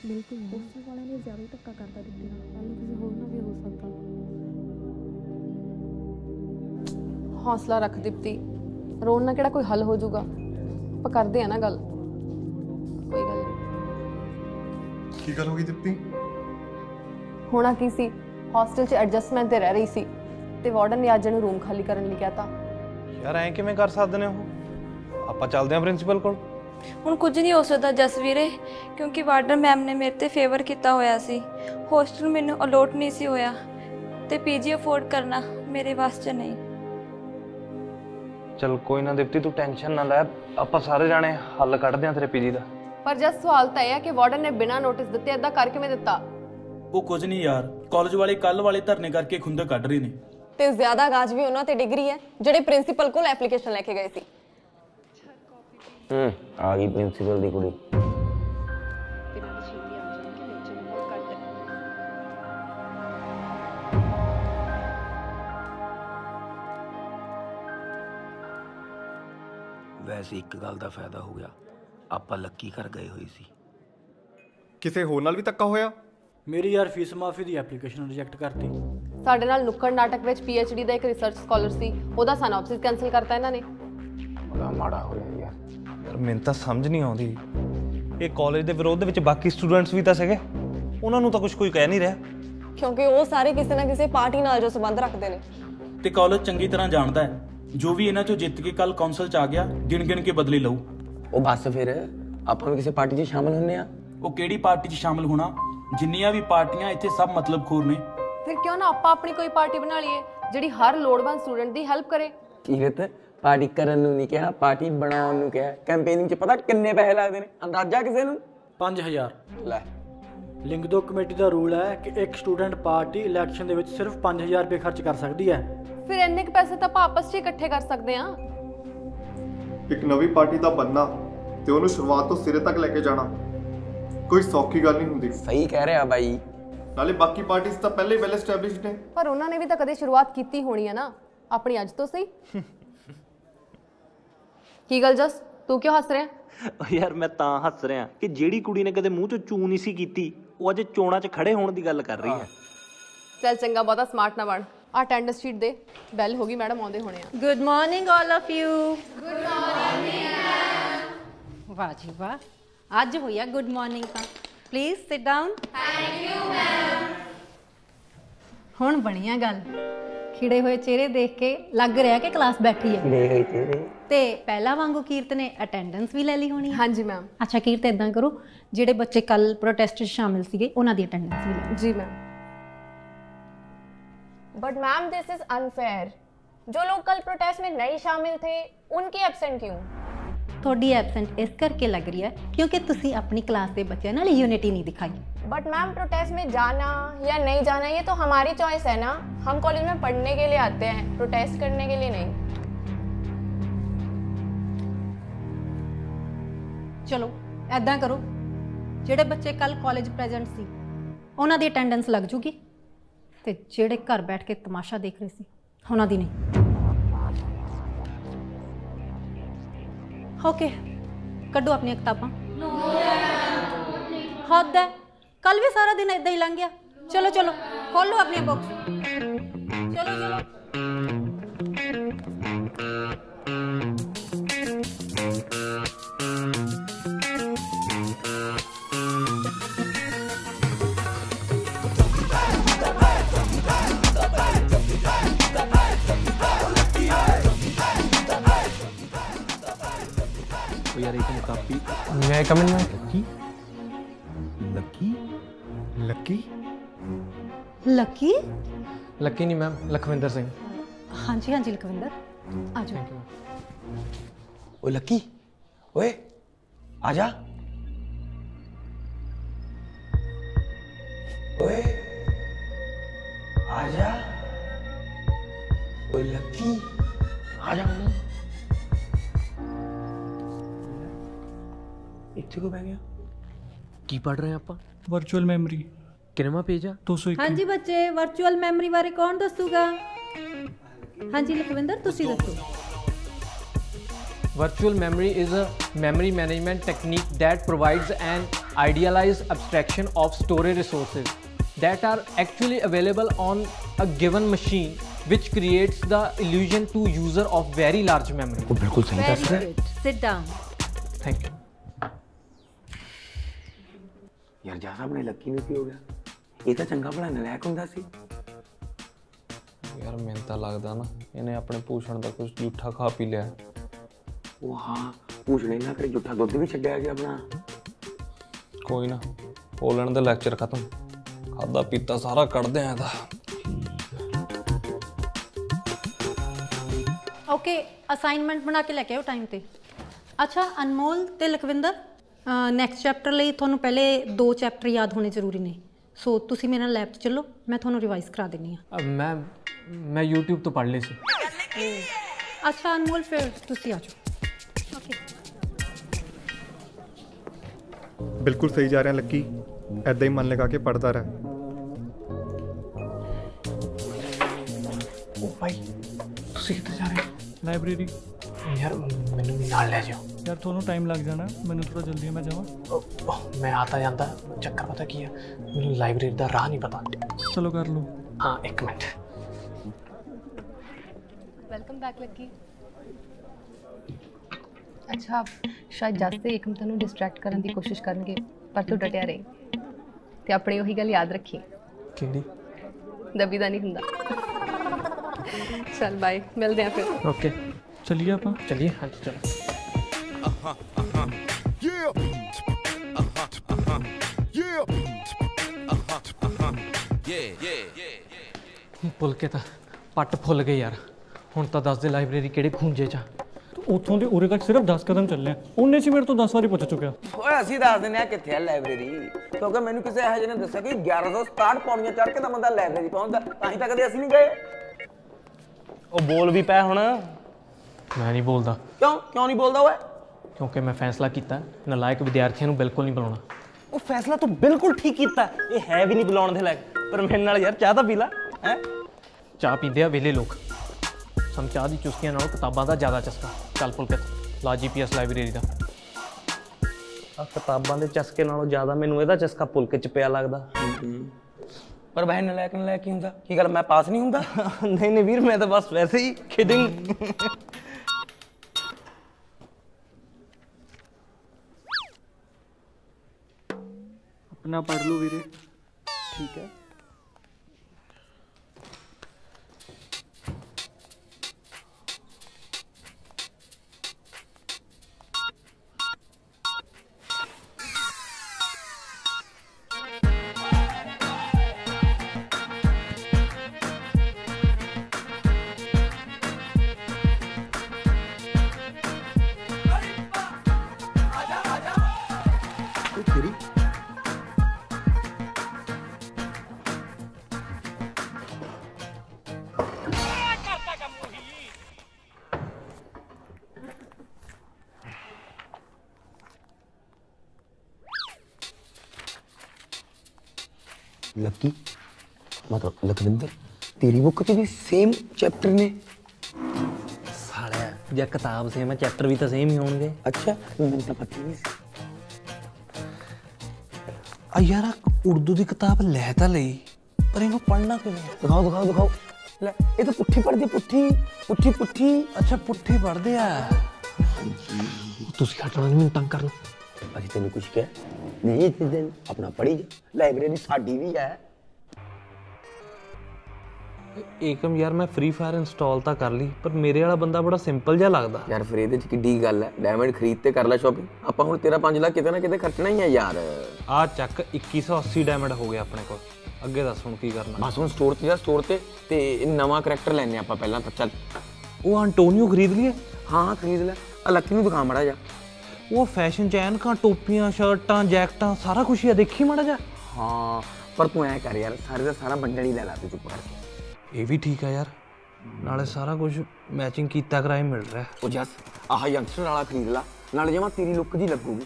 ਬਿਲਕੁਲ ਹੋਸਟਲ ਵਾਲਿਆਂ ਨੇ ਜ਼ਿਆਦਾ ਹੀ ਧੱਕਾ ਕਰਤਾ ਦਿੱਤੀ ਨਾਲ ਕੱਲ੍ਹ ਕਿਸੇ ਹੋਰ ਨਾਲ ਵੀ ਹੋ ਸਕਦਾ।
ਹੌਸਲਾ ਰੱਖ ਦਿੱਤੀ, ਰੋਣ ਨਾਲ ਕਿਹੜਾ ਕੋਈ ਹੱਲ ਹੋ ਜਾਊਗਾ। ਆਪਾਂ ਕਰਦੇ ਆ ਨਾ ਗੱਲ, ਕੋਈ ਗੱਲ ਨਹੀਂ।
ਕੀ ਗੱਲ ਹੋ ਗਈ ਦੀਪੀ?
ਹੋਣਾ ਕੀ ਸੀ, ਹੌਸਟਲ 'ਚ ਐਡਜਸਟਮੈਂਟ ਤੇ ਰਹਿ ਰਹੀ ਸੀ ਤੇ ਵਾਰਡਨ ਨੇ ਅੱਜ ਇਹਨੂੰ ਰੂਮ ਖਾਲੀ ਕਰਨ ਲਈ ਕਹਿਤਾ।
ਯਾਰ ਐਂ ਕਿਵੇਂ ਕਰ ਸਕਦੇ ਨੇ ਉਹ? ਆਪਾਂ ਚੱਲਦੇ ਆਂ ਪ੍ਰਿੰਸੀਪਲ ਕੋਲ।
ਹੁਣ ਕੁਝ ਨਹੀਂ ਹੋ ਸਕਦਾ ਜਸ ਵੀਰੇ, ਕਿਉਂਕਿ ਵਾਰਡਨ ਮੈਮ ਨੇ ਮੇਰੇ ਤੇ ਫੇਵਰ ਕੀਤਾ ਹੋਇਆ ਸੀ। ਹੋਸਟਲ ਮੈਨੂੰ ਅਲੋਟ ਨਹੀਂ ਸੀ ਹੋਇਆ ਤੇ ਪੀਜੀ ਅਫੋਰਡ ਕਰਨਾ ਮੇਰੇ ਵਾਸਤੇ 'ਚ ਨਹੀਂ।
ਚਲ ਕੋਈ ਨਾ ਦੀਪਤੀ, ਤੂੰ ਟੈਨਸ਼ਨ ਨਾ ਲੈ, ਆਪਾਂ ਸਾਰੇ ਜਾਣੇ ਹੱਲ ਕੱਢਦੇ ਆਂ ਤੇਰੇ ਪੀਜੀ ਦਾ।
ਪਰ ਜਸ ਸਵਾਲ ਤਾਂ ਇਹ ਹੈ ਕਿ ਵਾਰਡਨ ਨੇ ਬਿਨਾਂ ਨੋਟਿਸ ਦਿੱਤੇ ਏਦਾਂ ਕਰ ਕਿਵੇਂ ਦਿੱਤਾ?
ਉਹ ਕੁਝ ਨਹੀਂ ਯਾਰ, ਕਾਲਜ ਵਾਲੇ ਕੱਲ ਵਾਲੇ ਧਰਨੇ ਕਰਕੇ ਖੁੰਦਕ ਕੱਢ ਰਹੇ ਨੇ।
ਤੇ ਜ਼ਿਆਦਾ ਗਾਜ ਵੀ ਉਹਨਾਂ ਤੇ ਡਿਗਰੀ ਹੈ ਜਿਹੜੇ ਪ੍ਰਿੰਸੀਪਲ ਕੋਲ ਐਪਲੀਕੇਸ਼ਨ ਲੈ ਕੇ ਗਏ ਸੀ।
ਆ ਗਈ ਪ੍ਰਿੰਸੀਪਲ ਦੀ ਕੁੜੀ।
ਵੈਸੇ ਇੱਕ ਗੱਲ ਦਾ ਫਾਇਦਾ ਹੋ ਗਿਆ, ਆਪਾਂ ਲੱਕੀ ਘਰ ਗਏ ਹੋਏ ਸੀ।
ਕਿਸੇ ਹੋਰ ਨਾਲ ਵੀ ਧੱਕਾ ਹੋਇਆ?
ਮੇਰੀ ਯਾਰ ਫੀਸ ਮਾਫੀ ਦੀ ਐਪਲੀਕੇਸ਼ਨ ਰਿਜੈਕਟ ਕਰਤੀ।
ਸਾਡੇ ਨਾਲ ਨੁੱਕੜ ਨਾਟਕ ਵਿੱਚ PhD ਦਾ ਇੱਕ ਰਿਸਰਚ ਸਕਾਲਰ ਸੀ, ਉਹਦਾ ਸਾਇਨੋਪਸਿਸ ਕੈਂਸਲ ਕਰਤਾ ਇਹਨਾਂ ਨੇ।
ਬੜਾ ਮਾੜਾ ਹੋਇਆ ਯਾਰ।
ਯਾਰ ਮੈਨੂੰ ਤਾਂ ਸਮਝ ਨਹੀਂ ਆਉਂਦੀ, ਇਹ ਕਾਲਜ ਦੇ ਵਿਰੋਧ ਦੇ ਵਿੱਚ ਬਾਕੀ ਸਟੂਡੈਂਟਸ ਵੀ ਤਾਂ ਸੀਗੇ, ਉਹਨਾਂ ਨੂੰ ਤਾਂ ਕੁਝ ਕੋਈ ਕਹਿ ਨਹੀਂ ਰਿਹਾ।
ਕਿਉਂਕਿ ਉਹ ਸਾਰੇ ਕਿਸੇ ਨਾ ਕਿਸੇ ਪਾਰਟੀ ਨਾਲ ਜੋ ਸੰਬੰਧ ਰੱਖਦੇ ਨੇ
ਤੇ ਕਾਲਜ ਚੰਗੀ ਤਰ੍ਹਾਂ ਜਾਣਦਾ ਹੈ ਜੋ ਵੀ ਇਹਨਾਂ ਚੋਂ ਜਿੱਤ ਕੇ ਕੱਲ ਕੌਂਸਲ 'ਚ ਆ ਗਿਆ ਗਿਣ ਕੇ ਬਦਲੇ ਲਊ।
ਉਹ ਬਸ ਫਿਰ ਆਪਾਂ ਵੀ ਕਿਸੇ ਪਾਰਟੀ 'ਚ ਸ਼ਾਮਲ ਹੁੰਨੇ ਆ।
ਉਹ ਕਿਹੜੀ ਪਾਰਟੀ 'ਚ ਸ਼ਾਮਲ ਹੋਣਾ, ਜਿੰਨੀਆਂ ਵੀ ਪਾਰਟੀਆਂ ਇੱਥੇ ਸਭ ਮਤਲਬ ਖੋਰ ਨੇ।
ਫਿਰ ਕਿਉਂ ਨਾ ਆਪਾਂ ਆਪਣੀ ਕੋਈ ਪਾਰਟੀ ਬਣਾ ਲਈਏ ਜਿਹੜੀ ਹਰ ਲੋੜਵੰਦ ਸਟੂਡੈਂਟ ਦੀ ਹੈਲਪ ਕਰੇ।
ਕੀਰਤ, ਪਾਰਟੀ ਕਰਨ ਨੂੰ ਨਹੀਂ ਕਿਹਾ, ਪਾਰਟੀ ਬਣਾਉਣ ਨੂੰ ਕਿਹਾ। ਕੈਂਪੇਨਿੰਗ 'ਚ ਪਤਾ ਕਿੰਨੇ ਪੈਸੇ ਲੱਗਦੇ ਨੇ ਅੰਦਾਜ਼ਾ ਕਿਸੇ ਨੂੰ?
5000।
ਲੈ,
ਲਿੰਗਦੋ ਕਮੇਟੀ ਦਾ ਰੂਲ ਹੈ ਕਿ ਇੱਕ ਸਟੂਡੈਂਟ ਪਾਰਟੀ ਇਲੈਕਸ਼ਨ ਦੇ ਵਿੱਚ ਸਿਰਫ 5000 ਰੁਪਏ ਖਰਚ ਕਰ ਸਕਦੀ ਹੈ।
ਫਿਰ ਇੰਨੇ ਕੁ ਪੈਸੇ ਤਾਂ ਆਪਾਂ ਆਪਸ 'ਚ ਇਕੱਠੇ ਕਰ ਸਕਦੇ ਹਾਂ।
ਇੱਕ ਨਵੀਂ ਪਾਰਟੀ ਦਾ ਬਣਨਾ ਤੇ ਉਹਨੂੰ ਸ਼ੁਰੂਆਤ ਤੋਂ ਸਿਰੇ ਤੱਕ ਲੈ ਕੇ ਜਾਣਾ ਕੋਈ ਸੌਖੀ ਗੱਲ ਨਹੀਂ ਹੁੰਦੀ।
ਸਹੀ ਕਹਿ ਰਿਹਾ ਬਾਈ।
ਨਾਲੇ ਬਾਕੀ ਪਾਰਟੀਆਂ ਤਾਂ ਪਹਿਲੇ ਹੀ ਵੈਲ ਐਸਟੈਬਲਿਸ਼ਡ ਨੇ।
ਪਰ ਉਹਨਾਂ ਨੇ ਵੀ ਤਾਂ ਕਦੇ ਸ਼ੁਰੂਆਤ ਕੀਤੀ ਹੋਣੀ ਹੈ ਨਾ, ਆਪਣੀ ਅੱਜ ਤੋਂ ਸਹੀ। ਕੀ ਗੱਲ ਜਸ, ਤੂੰ ਕਿਉਂ ਹੱਸ ਰਿਹਾ?
ਯਾਰ ਮੈਂ ਤਾਂ ਹੱਸ ਰਿਹਾ ਕਿ ਜਿਹੜੀ ਕੁੜੀ ਨੇ ਕਦੇ ਮੂੰਹ 'ਚੋਂ ਚੂੰ ਨਹੀਂ ਸੀ ਕੀਤੀ, ਉਹ ਅੱਜ ਚੋਣਾਂ 'ਚ ਖੜੇ ਹੋਣ ਦੀ ਗੱਲ ਕਰ ਰਹੀ ਹੈ।
ਚੱਲ ਚੰਗਾ, ਬਹੁਤਾ ਸਮਾਰਟ ਨਾ ਬਣ। ਅਟੈਂਡੈਂਸ ਸ਼ੀਟ ਦੇ, ਬੈਲ ਹੋ ਗਈ, ਮੈਡਮ ਆਉਂਦੇ ਹੋਣੇ ਆ।
Good morning all of you.
Good morning.
ਵਾਹ ਜੀ ਵਾਹ, ਅੱਜ ਹੋਇਆ ਗੁੱਡ ਮਾਰਨਿੰਗ ਤਾਂ। Please sit down.
Thank you ma'am.
ਹੁਣ ਬਣੀਆਂ ਗੱਲ, ਖਿੜੇ ਹੋਏ ਚਿਹਰੇ ਦੇਖ ਕੇ ਲੱਗ ਰਿਹਾ ਕਿ ਕਲਾਸ ਬੈਠੀ ਹੈ।
ਖਿੜੇ ਹੋਏ ਚਿਹਰੇ।
ਤੇ ਪਹਿਲਾਂ ਵਾਂਗੂ ਕੀਰਤ ਨੇ ਅਟੈਂਡੈਂਸ ਵੀ ਲੈ ਲਈ ਹੋਣੀ।
ਹਾਂਜੀ ਮੈਮ।
ਅੱਛਾ ਕੀਰਤ, ਇਦਾਂ ਕਰੋ, ਜਿਹੜੇ ਬੱਚੇ ਕੱਲ ਪ੍ਰੋਟੈਸਟ 'ਚ ਸ਼ਾਮਿਲ ਸੀਗੇ ਉਹਨਾਂ ਦੀ ਅਟੈਂਡੈਂਸ ਵੀ ਲੈ।
ਜੀ ma'am.
But ma'am this is unfair. जो लोग कल प्रोटेस्ट में नहीं शामिल थे उनकी एब्सेंट क्यों?
ਤੁਹਾਡੀ ਐਬਸੈਂਟ ਇਸ ਕਰਕੇ ਲੱਗ ਰਹੀ ਹੈ ਕਿਉਂਕਿ ਤੁਸੀਂ ਆਪਣੀ ਕਲਾਸ ਦੇ ਬੱਚਿਆਂ ਨਾਲ ਯੂਨਿਟੀ ਨਹੀਂ ਦਿਖਾਈ।
बट मैम प्रोटेस्ट में जाना या नहीं जाना ये तो हमारी चॉइस है ना। हम कॉलेज में पढ़ने के लिए आते हैं, प्रोटेस्ट करने के लिए नहीं।
ਚਲੋ ਐਦਾਂ ਕਰੋ, ਜਿਹੜੇ ਬੱਚੇ ਕੱਲ ਕਾਲਜ ਪ੍ਰੈਜ਼ੈਂਟ ਸੀ ਉਹਨਾਂ ਦੀ ਅਟੈਂਡੈਂਸ ਲੱਗ ਜੂਗੀ ਤੇ ਜਿਹੜੇ ਘਰ ਬੈਠ ਕੇ ਤਮਾਸ਼ਾ ਦੇਖ ਰਹੇ ਸੀ ਉਹਨਾਂ ਦੀ ਨਹੀਂ। ਓਕੇ, ਕੱਢੋ ਆਪਣੀਆਂ ਕਿਤਾਬਾਂ। ਹੱਦ ਹੈ, ਕੱਲ ਵੀ ਸਾਰਾ ਦਿਨ ਇਦਾਂ ਹੀ ਲੰਘ ਗਿਆ। ਚਲੋ ਚਲੋ ਖੋਲੋ ਆਪਣੀਆਂ ਬੁੱਕਸ। ਚਲੋ ਚਲੋ।
यार एक काफी
मैं कमिंग में
lucky lucky
lucky
lucky
lucky नहीं मैम, लखविंदर सिंह।
हाँ जी हाँ जी लखविंदर, आ जाओ।
ओ लकी, ओए आजा। ओए आजा। ओ लकी आजा। ਇੱਥੇ ਕੋ ਬਹਿ ਗਿਆ?
ਕੀ ਪੜ ਰਹੇ ਆਪਾਂ?
Virtual memory.
ਕਿੰਨਾ ਪੇਜ ਆ?
201।
हाँ जी बच्चे, वर्चुअल मैमरी बारे कौन दसूगा? हाँ जी लखविंदर, तुसी दसो।
Virtual memory is a memory management technique that provides an idealized abstraction of storage resources that are actually available on a given machine, which creates the illusion to user of very large memory.
बिल्कुल सही
Very
दस रहा है।
good. Sit down.
Thank you.
ਯਾਰ ਜਾ ਸਾਹਮਣੇ Lucky ਨੂੰ ਕੀ ਹੋ ਗਿਆ? ਇਹ ਤਾਂ ਚੰਗਾ ਭਲਾ ਨਲਾਇਕ ਹੁੰਦਾ ਸੀ।
ਯਾਰ ਮੈਨੂੰ ਤਾਂ ਲੱਗਦਾ ਨਾ ਇਹਨੇ ਆਪਣੇ ਭੂਸ਼ਣ ਦਾ ਕੁਝ ਝੂਠਾ ਖਾ ਪੀ ਲਿਆ।
ਉਹ ਹਾਂ ਭੂਸ਼ਣ ਇਹਨਾਂ ਕਰੇ ਝੂਠਾ ਦੁੱਧ ਵੀ ਛੱਡਿਆ ਗਿਆ ਆਪਣਾ।
ਕੋਈ ਨਾ ਹੋ ਲੈਣ ਦੇ ਲੈਕਚਰ ਖਤਮ, ਖਾਦਾ ਪੀਤਾ ਸਾਰਾ ਕੱਢਦੇ ਆ ਇਹਦਾ।
ਓਕੇ ਅਸਾਈਨਮੈਂਟ ਬਣਾ ਕੇ ਲੈ ਕੇ ਆਓ ਟਾਈਮ ਤੇ। ਅੱਛਾ ਅਨਮੋਲ ਤੇ ਲਖਵਿੰਦਰ, ਨੈਕਸਟ ਚੈਪਟਰ ਲਈ ਤੁਹਾਨੂੰ ਪਹਿਲੇ 2 ਚੈਪਟਰ ਯਾਦ ਹੋਣੇ ਜ਼ਰੂਰੀ ਨੇ, ਸੋ ਤੁਸੀਂ ਮੇਰੇ ਨਾਲ ਲੈਬ 'ਚ ਚੱਲੋ, ਮੈਂ ਤੁਹਾਨੂੰ ਰਿਵਾਈਜ਼ ਕਰਾ ਦਿੰਦੀ ਹਾਂ।
ਮੈਂ YouTube ਤੋਂ ਪੜ੍ਹ ਲਈ ਸੀ।
ਅੱਛਾ ਅਨਮੋਲ ਫਿਰ ਤੁਸੀਂ ਆ ਜਾਓ। ਓਕੇ
ਬਿਲਕੁਲ ਸਹੀ ਜਾ ਰਿਹਾ ਲੱਕੀ, ਐਦਾਂ ਹੀ ਮਨ ਲਗਾ ਕੇ ਪੜ੍ਹਦਾ ਰਹਿ।
ਉਹ ਭਾਈ ਤੁਸੀਂ ਕਿੱਥੇ ਜਾ ਰਹੇ ਹੋ? ਲਾਇਬ੍ਰੇਰੀ। ਯਾਰ ਮੈਨੂੰ ਵੀ ਨਾਲ ਲੈ ਜਾਓ।
ਯਾਰ ਤੁਹਾਨੂੰ ਟਾਈਮ ਲੱਗ ਜਾਣਾ, ਮੈਨੂੰ ਥੋੜਾ ਜਲਦੀ ਹੈ, ਮੈਂ ਜਾਵਾਂ।
ਮੈਂ आता ਜਾਂਦਾ, ਚੱਕਰ ਪਤਾ ਕੀ ਹੈ, ਮੈਨੂੰ ਲਾਇਬ੍ਰੇਰੀ ਦਾ ਰਾਹ ਨਹੀਂ ਪਤਾ।
ਚਲੋ ਕਰ ਲਓ।
ਹਾਂ 1 ਮਿੰਟ।
Welcome back Lucky. ਅੱਛਾ ਸ਼ਾਇਦ ਜਸ ਤੇ ਏਕਮ ਤੈਨੂੰ ਡਿਸਟਰੈਕਟ ਕਰਨ ਦੀ ਕੋਸ਼ਿਸ਼ ਕਰਨਗੇ, ਪਰ ਤੂੰ ਡਟਿਆ ਰਹੀ ਤੇ ਆਪਣੀ ਉਹੀ ਗੱਲ ਯਾਦ ਰੱਖੀ।
ਕਿਹੜੀ?
ਦਬੀ ਦਾ ਨਹੀਂ ਹੁੰਦਾ। ਚੱਲ ਬਾਏ, ਮਿਲਦੇ ਆ ਫਿਰ।
ਓਕੇ ਚਲਿਏ ਆਪਾਂ।
ਚਲਿਏ ਹਾਂਜੀ ਚਲੋ।
ਭੁੱਲ ਕੇ ਤਾਂ ਪੱਟ ਫੁੱਲ ਗਏ ਯਾਰ। ਹੁਣ ਤਾਂ ਦੱਸ ਦੇ ਲਾਇਬ੍ਰੇਰੀ ਕਿਹੜੇ ਖੂੰਜੇ 'ਚ ਆ।
ਉੱਥੋਂ ਦੇ ਉਰੇ ਤੱਕ ਸਿਰਫ 10 ਕਦਮ ਚੱਲੇ ਆ, ਉਹਨੇ 'ਚ ਮੇਰੇ ਤੋਂ 10 ਵਾਰੀ ਪੁੱਛ ਚੁੱਕਿਆ।
ਓਏ ਅਸੀਂ ਦੱਸ ਦਿੰਦੇ ਆ ਕਿੱਥੇ ਆ ਲਾਇਬ੍ਰੇਰੀ, ਕਿਉਂਕਿ ਮੈਨੂੰ ਕਿਸੇ ਇਹੋ ਜਿਹੇ ਨੇ ਦੱਸਿਆ ਕਿ 1167 ਪੌੜੀਆਂ ਚੜ੍ਹ ਕੇ ਤਾਂ ਬੰਦਾ ਲਾਇਬ੍ਰੇਰੀ ਪਹੁੰਚਦਾ, ਤਾਂ ਹੀ ਤਾਂ ਕਦੇ ਅਸੀਂ ਨਹੀਂ ਗਏ।
ਉਹ ਬੋਲ ਵੀ ਪੈ ਹੁਣ।
ਮੈਂ ਨਹੀਂ ਬੋਲਦਾ।
ਕਿਉਂ ਨਹੀਂ ਬੋਲਦਾ ਓਏ?
ਕਿਉਂਕਿ ਮੈਂ ਫੈਸਲਾ ਕੀਤਾ ਨਲਾਇਕ ਵਿਦਿਆਰਥੀਆਂ ਨੂੰ ਬਿਲਕੁਲ ਨਹੀਂ ਬੁਲਾਉਣਾ।
ਉਹ ਫੈਸਲਾ ਤੂੰ ਬਿਲਕੁਲ ਠੀਕ ਕੀਤਾ, ਇਹ ਹੈ ਵੀ ਨਹੀਂ ਬੁਲਾਉਣ ਦੇ ਲਾਇਕ, ਪਰ ਮੇਰੇ ਨਾਲ ਯਾਰ ਚਾਹ ਤਾਂ ਪੀ ਲੈ। ਹੈ
ਚਾਹ ਪੀਂਦੇ ਆ ਵਿਹਲੇ ਲੋਕ, ਸਾਨੂੰ ਚਾਹ ਦੀ ਚੁਸਕੀਆਂ ਨਾਲੋਂ ਕਿਤਾਬਾਂ ਦਾ ਜ਼ਿਆਦਾ ਚਸਕਾ। ਚੱਲ ਪੁਲਕਿਤ ਲਾ GPS ਲਾਇਬ੍ਰੇਰੀ ਦਾ।
ਆ ਕਿਤਾਬਾਂ ਦੇ ਚਸਕੇ ਨਾਲੋਂ ਜ਼ਿਆਦਾ ਮੈਨੂੰ ਇਹਦਾ ਚਸਕਾ ਪੁਲਕੇ 'ਚ ਪਿਆ ਲੱਗਦਾ।
ਪਰ ਬਹਿ ਨਲਾਇਕ ਕੀ ਹੁੰਦਾ? ਕੀ ਗੱਲ ਮੈਂ ਪਾਸ ਨਹੀਂ ਹੁੰਦਾ?
ਨਹੀਂ ਨਹੀਂ ਵੀਰ, ਮੈਂ ਤਾਂ ਬਸ ਵੈਸੇ ਹੀ ਖੇਡਿੰਗ।
अपना पढ़ लो वीरे। ठीक है।
तेरी
ਲੱਕੀ ਮਤਲਬ ਲਖਵਿੰਦਰ ਤੇਰੀ ਬੁੱਕ 'ਚ ਵੀ ਸੇਮ ਚੈਪਟਰ ਨੇ?
ਸਾਲਿਆ ਜੇ ਕਿਤਾਬ ਸੇਮ ਹੈ ਚੈਪਟਰ ਵੀ ਤਾਂ ਸੇਮ ਹੀ ਹੋਣਗੇ।
ਅੱਛਾ ਮੈਨੂੰ ਤਾਂ ਪਤਾ ਨਹੀਂ ਸੀ।
ਆ ਯਾਰ ਉਰਦੂ ਦੀ ਕਿਤਾਬ ਲੈ ਤਾਂ ਲਈ, ਪਰ ਇਹਨੂੰ ਪੜ੍ਹਨਾ ਕਿਵੇਂ?
ਦਿਖਾਓ। ਲੈ ਇਹ ਤਾਂ ਪੁੱਠੀ ਪੜ੍ਹਦੀ, ਪੁੱਠੀ।
ਅੱਛਾ ਪੁੱਠੀ ਪੜ੍ਹਦੇ ਆ।
ਤੁਸੀਂ ਹਟਣਾ ਨਹੀਂ, ਮੈਨੂੰ ਤੰਗ ਕਰਨਾ।
ਅਸੀਂ ਤੈਨੂੰ ਕੁਝ ਕਿਹਾ ਨਹੀਂ? ਇਸ ਦਿਨ ਆਪਣਾ ਪੜ੍ਹੀ ਜਾ, ਲਾਇਬ੍ਰੇਰੀ ਸਾਡੀ ਵੀ ਹੈ।
ਏਕਮ ਯਾਰ ਮੈਂ ਫ੍ਰੀ ਫਾਇਰ ਇੰਸਟਾਲ ਤਾਂ ਕਰ ਲਈ, ਪਰ ਮੇਰੇ ਵਾਲਾ ਬੰਦਾ ਬੜਾ ਸਿੰਪਲ ਜਿਹਾ ਲੱਗਦਾ
ਯਾਰ। ਫਿਰ ਇਹਦੇ 'ਚ ਕਿੱਡੀ ਗੱਲ ਹੈ, ਡਾਇਮੰਡ ਖਰੀਦ ਤੇ ਕਰ ਲੈ ਸ਼ਾਪਿੰਗ। ਆਪਾਂ ਹੁਣ ਤੇਰਾ 5 ਲੱਖ ਕਿਤੇ ਨਾ ਕਿਤੇ ਖਰਚਣਾ ਹੀ ਹੈ ਯਾਰ।
ਆ ਚੱਕ 2180 ਡਾਇਮੰਡ ਹੋ ਗਿਆ ਆਪਣੇ ਕੋਲ। ਅੱਗੇ ਦੱਸ ਹੁਣ ਕੀ ਕਰਨਾ?
ਬਸ ਹੁਣ ਸਟੋਰ ਤੇ ਨਵਾਂ ਕਰੈਕਟਰ ਲੈਣੇ ਆਪਾਂ ਪਹਿਲਾਂ ਤਾਂ। ਚੱਲ
ਉਹ ਅੰਟੋਨੀਓ ਖਰੀਦ ਲਈਏ?
ਹਾਂ ਖਰੀਦ ਲੈ। ਆ ਲੱਕੀ ਨੂੰ ਦਿਖਾ ਮਾੜਾ ਜਾ।
ਉਹ ਫੈਸ਼ਨ ਚ ਐਨਕਾਂ, ਟੋਪੀਆਂ, ਸ਼ਰਟਾਂ, ਜੈਕਟਾਂ ਸਾਰਾ ਕੁਝ ਹੀ ਆ, ਦੇਖੀ ਮਾੜਾ ਜਾ।
ਹਾਂ ਪਰ ਤੂੰ ਐ ਕਰ ਯਾਰ, ਸਾਰੇ ਦਾ ਸਾਰਾ ਬੰਡਲ ਹੀ ਲੈ ਲਾ ਤੂੰ ਚੁੱਪ ਕਰਕੇ।
ਇਹ ਵੀ ਠੀਕ ਆ ਯਾਰ, ਨਾਲੇ ਸਾਰਾ ਕੁਝ ਮੈਚਿੰਗ ਕੀਤਾ ਕਰਾਏ ਮਿਲ ਰਿਹਾ।
ਉਹ ਜਸ ਆਹ ਯੰਗਸਟਰ ਵਾਲਾ ਖਰੀਦ ਲਾ, ਨਾਲੇ ਜਮਾ ਤੇਰੀ ਲੁੱਕ ਜੀ ਲੱਗੂਗੀ।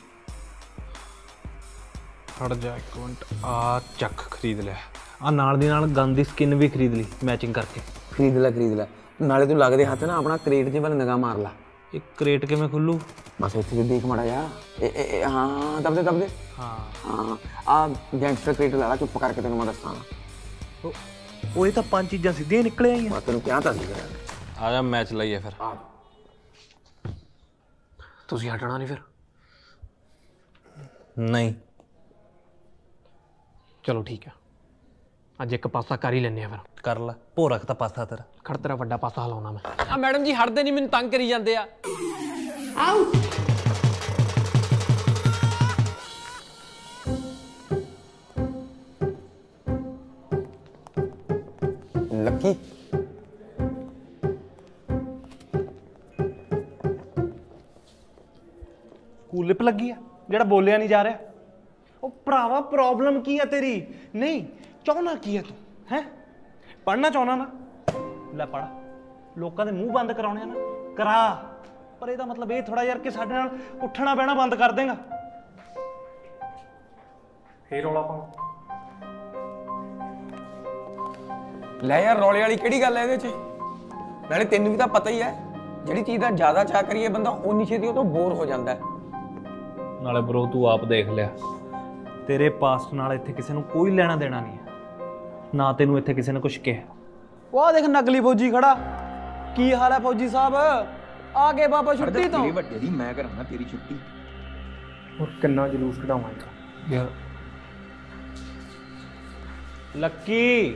ਹਟ ਜਾ ਇੱਕ ਮਿੰਟ। ਆ ਚੱਕ ਖਰੀਦ ਲਿਆ। ਆ ਨਾਲ ਦੀ ਨਾਲ ਗਨ ਦੀ ਸਕਿਨ ਵੀ ਖਰੀਦ ਲਈ ਮੈਚਿੰਗ ਕਰਕੇ।
ਖਰੀਦ ਲੈ ਨਾਲੇ ਤੂੰ ਲੱਗਦੇ ਹੱਥ ਨਾ ਆਪਣਾ ਕ੍ਰੇਟ ਜੇ ਵੱਲ ਨਿਗਾਹ ਮਾਰ ਲਾ।
ਇਹ ਕ੍ਰੇਟ ਕਿਵੇਂ ਖੁੱਲੂ?
ਬਸ ਇੱਥੇ ਵੀ ਦੇਖ ਮੜਾ ਜਾ। ਹਾਂ ਦਬਦੇ ਦਬਦੇ। ਹਾਂ ਆ ਗੈਂਗਸਟਰ ਕ੍ਰੇਟ ਲਾ ਲਾ, ਚੁੱਪ ਕਰਕੇ ਤੈਨੂੰ ਮੈਂ ਦੱਸਾਂ।
ਉਹ ਇਹ ਤਾਂ 5 ਚੀਜ਼ਾਂ ਸਿੱਧੀਆਂ ਹੀ ਨਿਕਲ ਆਈਆਂ।
ਮੈਂ ਤੈਨੂੰ ਕਿਹਾ ਤਾਂ ਸੀ।
ਆ ਜਾ ਮੈਚ ਲਾਈਏ ਫਿਰ।
ਤੁਸੀਂ ਹਟਣਾ ਨਹੀਂ ਫਿਰ?
ਨਹੀਂ।
ਚਲੋ ਠੀਕ ਹੈ, ਅੱਜ ਇੱਕ ਪਾਸਾ ਕਰ ਹੀ ਲੈਨੇ ਆ ਫਿਰ।
ਕਰ ਲੈ, ਭੋਰਖ ਤਾਂ ਪਾਸਾ ਤੇਰਾ।
ਖੜ ਤੇਰਾ ਵੱਡਾ ਪਾਸਾ ਹਲਾਉਣਾ ਮੈਂ। ਆ ਮੈਡਮ ਜੀ ਹਟਦੇ ਨਹੀਂ, ਮੈਨੂੰ ਤੰਗ ਕਰੀ ਜਾਂਦੇ ਆ।
ਆਊਟ। ਲੱਕੀ
ਕੂਲਿਪ ਲੱਗੀ ਆ ਜਿਹੜਾ ਬੋਲਿਆ ਨਹੀਂ ਜਾ ਰਿਹਾ। ਉਹ ਭਰਾਵਾ ਪ੍ਰੋਬਲਮ ਕੀ ਆ ਤੇਰੀ? ਨਹੀਂ ਚਾਹੁੰਦਾ ਕੀ ਆ ਤੂੰ? ਹੈ ਪੜ੍ਹਨਾ ਚਾਹੁੰਦਾ ਨਾ, ਲੈ ਪੜ੍ਹ। ਲੋਕਾਂ ਦੇ ਮੂੰਹ ਬੰਦ ਕਰਾਉਣੇ ਆ ਨਾ, ਕਰਾ। ਪਰ ਇਹਦਾ ਮਤਲਬ ਇਹ ਥੋੜਾ ਯਾਰ ਕਿ ਸਾਡੇ ਨਾਲ ਉੱਠਣਾ ਬਹਿਣਾ ਬੰਦ ਕਰ ਦੇਗਾ।
ਫੇਰ ਰੌਲਾ ਪਾਉ।
ਲੈ ਯਾਰ ਰੌਲੇ ਵਾਲੀ ਕਿਹੜੀ ਗੱਲ ਹੈ ਇਹਦੇ 'ਚ? ਨਾਲੇ ਤੈਨੂੰ ਵੀ ਤਾਂ ਪਤਾ ਹੀ ਹੈ, ਜਿਹੜੀ ਚੀਜ਼ ਦਾ ਜ਼ਿਆਦਾ ਚਾਅ ਕਰੀਏ ਬੰਦਾ ਉਨੀ ਛੇਤੀ ਉਹ ਤੋਂ ਬੋਰ ਹੋ ਜਾਂਦਾ ਹੈ।
ਨਾਲੇ ਬ్రో ਤੂੰ ਆਪ ਦੇਖ ਲਿਆ, ਤੇਰੇ ਪਾਸਟ ਨਾਲ ਇੱਥੇ ਕਿਸੇ ਨੂੰ ਕੋਈ ਲੈਣਾ ਦੇਣਾ ਨਹੀਂ ਹੈ, ਨਾ ਤੈਨੂੰ ਇੱਥੇ ਕਿਸੇ ਨੇ ਕੁਝ ਕਿਹਾ।
ਵਾਹ ਦੇਖ ਨਕਲੀ ਫੌਜੀ ਖੜਾ। ਕੀ ਹਾਲ ਹੈ ਫੌਜੀ ਸਾਹਿਬ? ਆ ਗਏ ਬਾਬਾ ਛੁੱਟੀ ਤੋਂ?
ਵੱਡੇ ਦੀ ਮੈਂ ਕਰਾਂਗਾ ਤੇਰੀ ਛੁੱਟੀ।
ਹੋਰ ਕਿੰਨਾ ਜਲੂਸ ਕਢਾਵਾਂਗਾ ਯਾਰ।
ਲੱਕੀ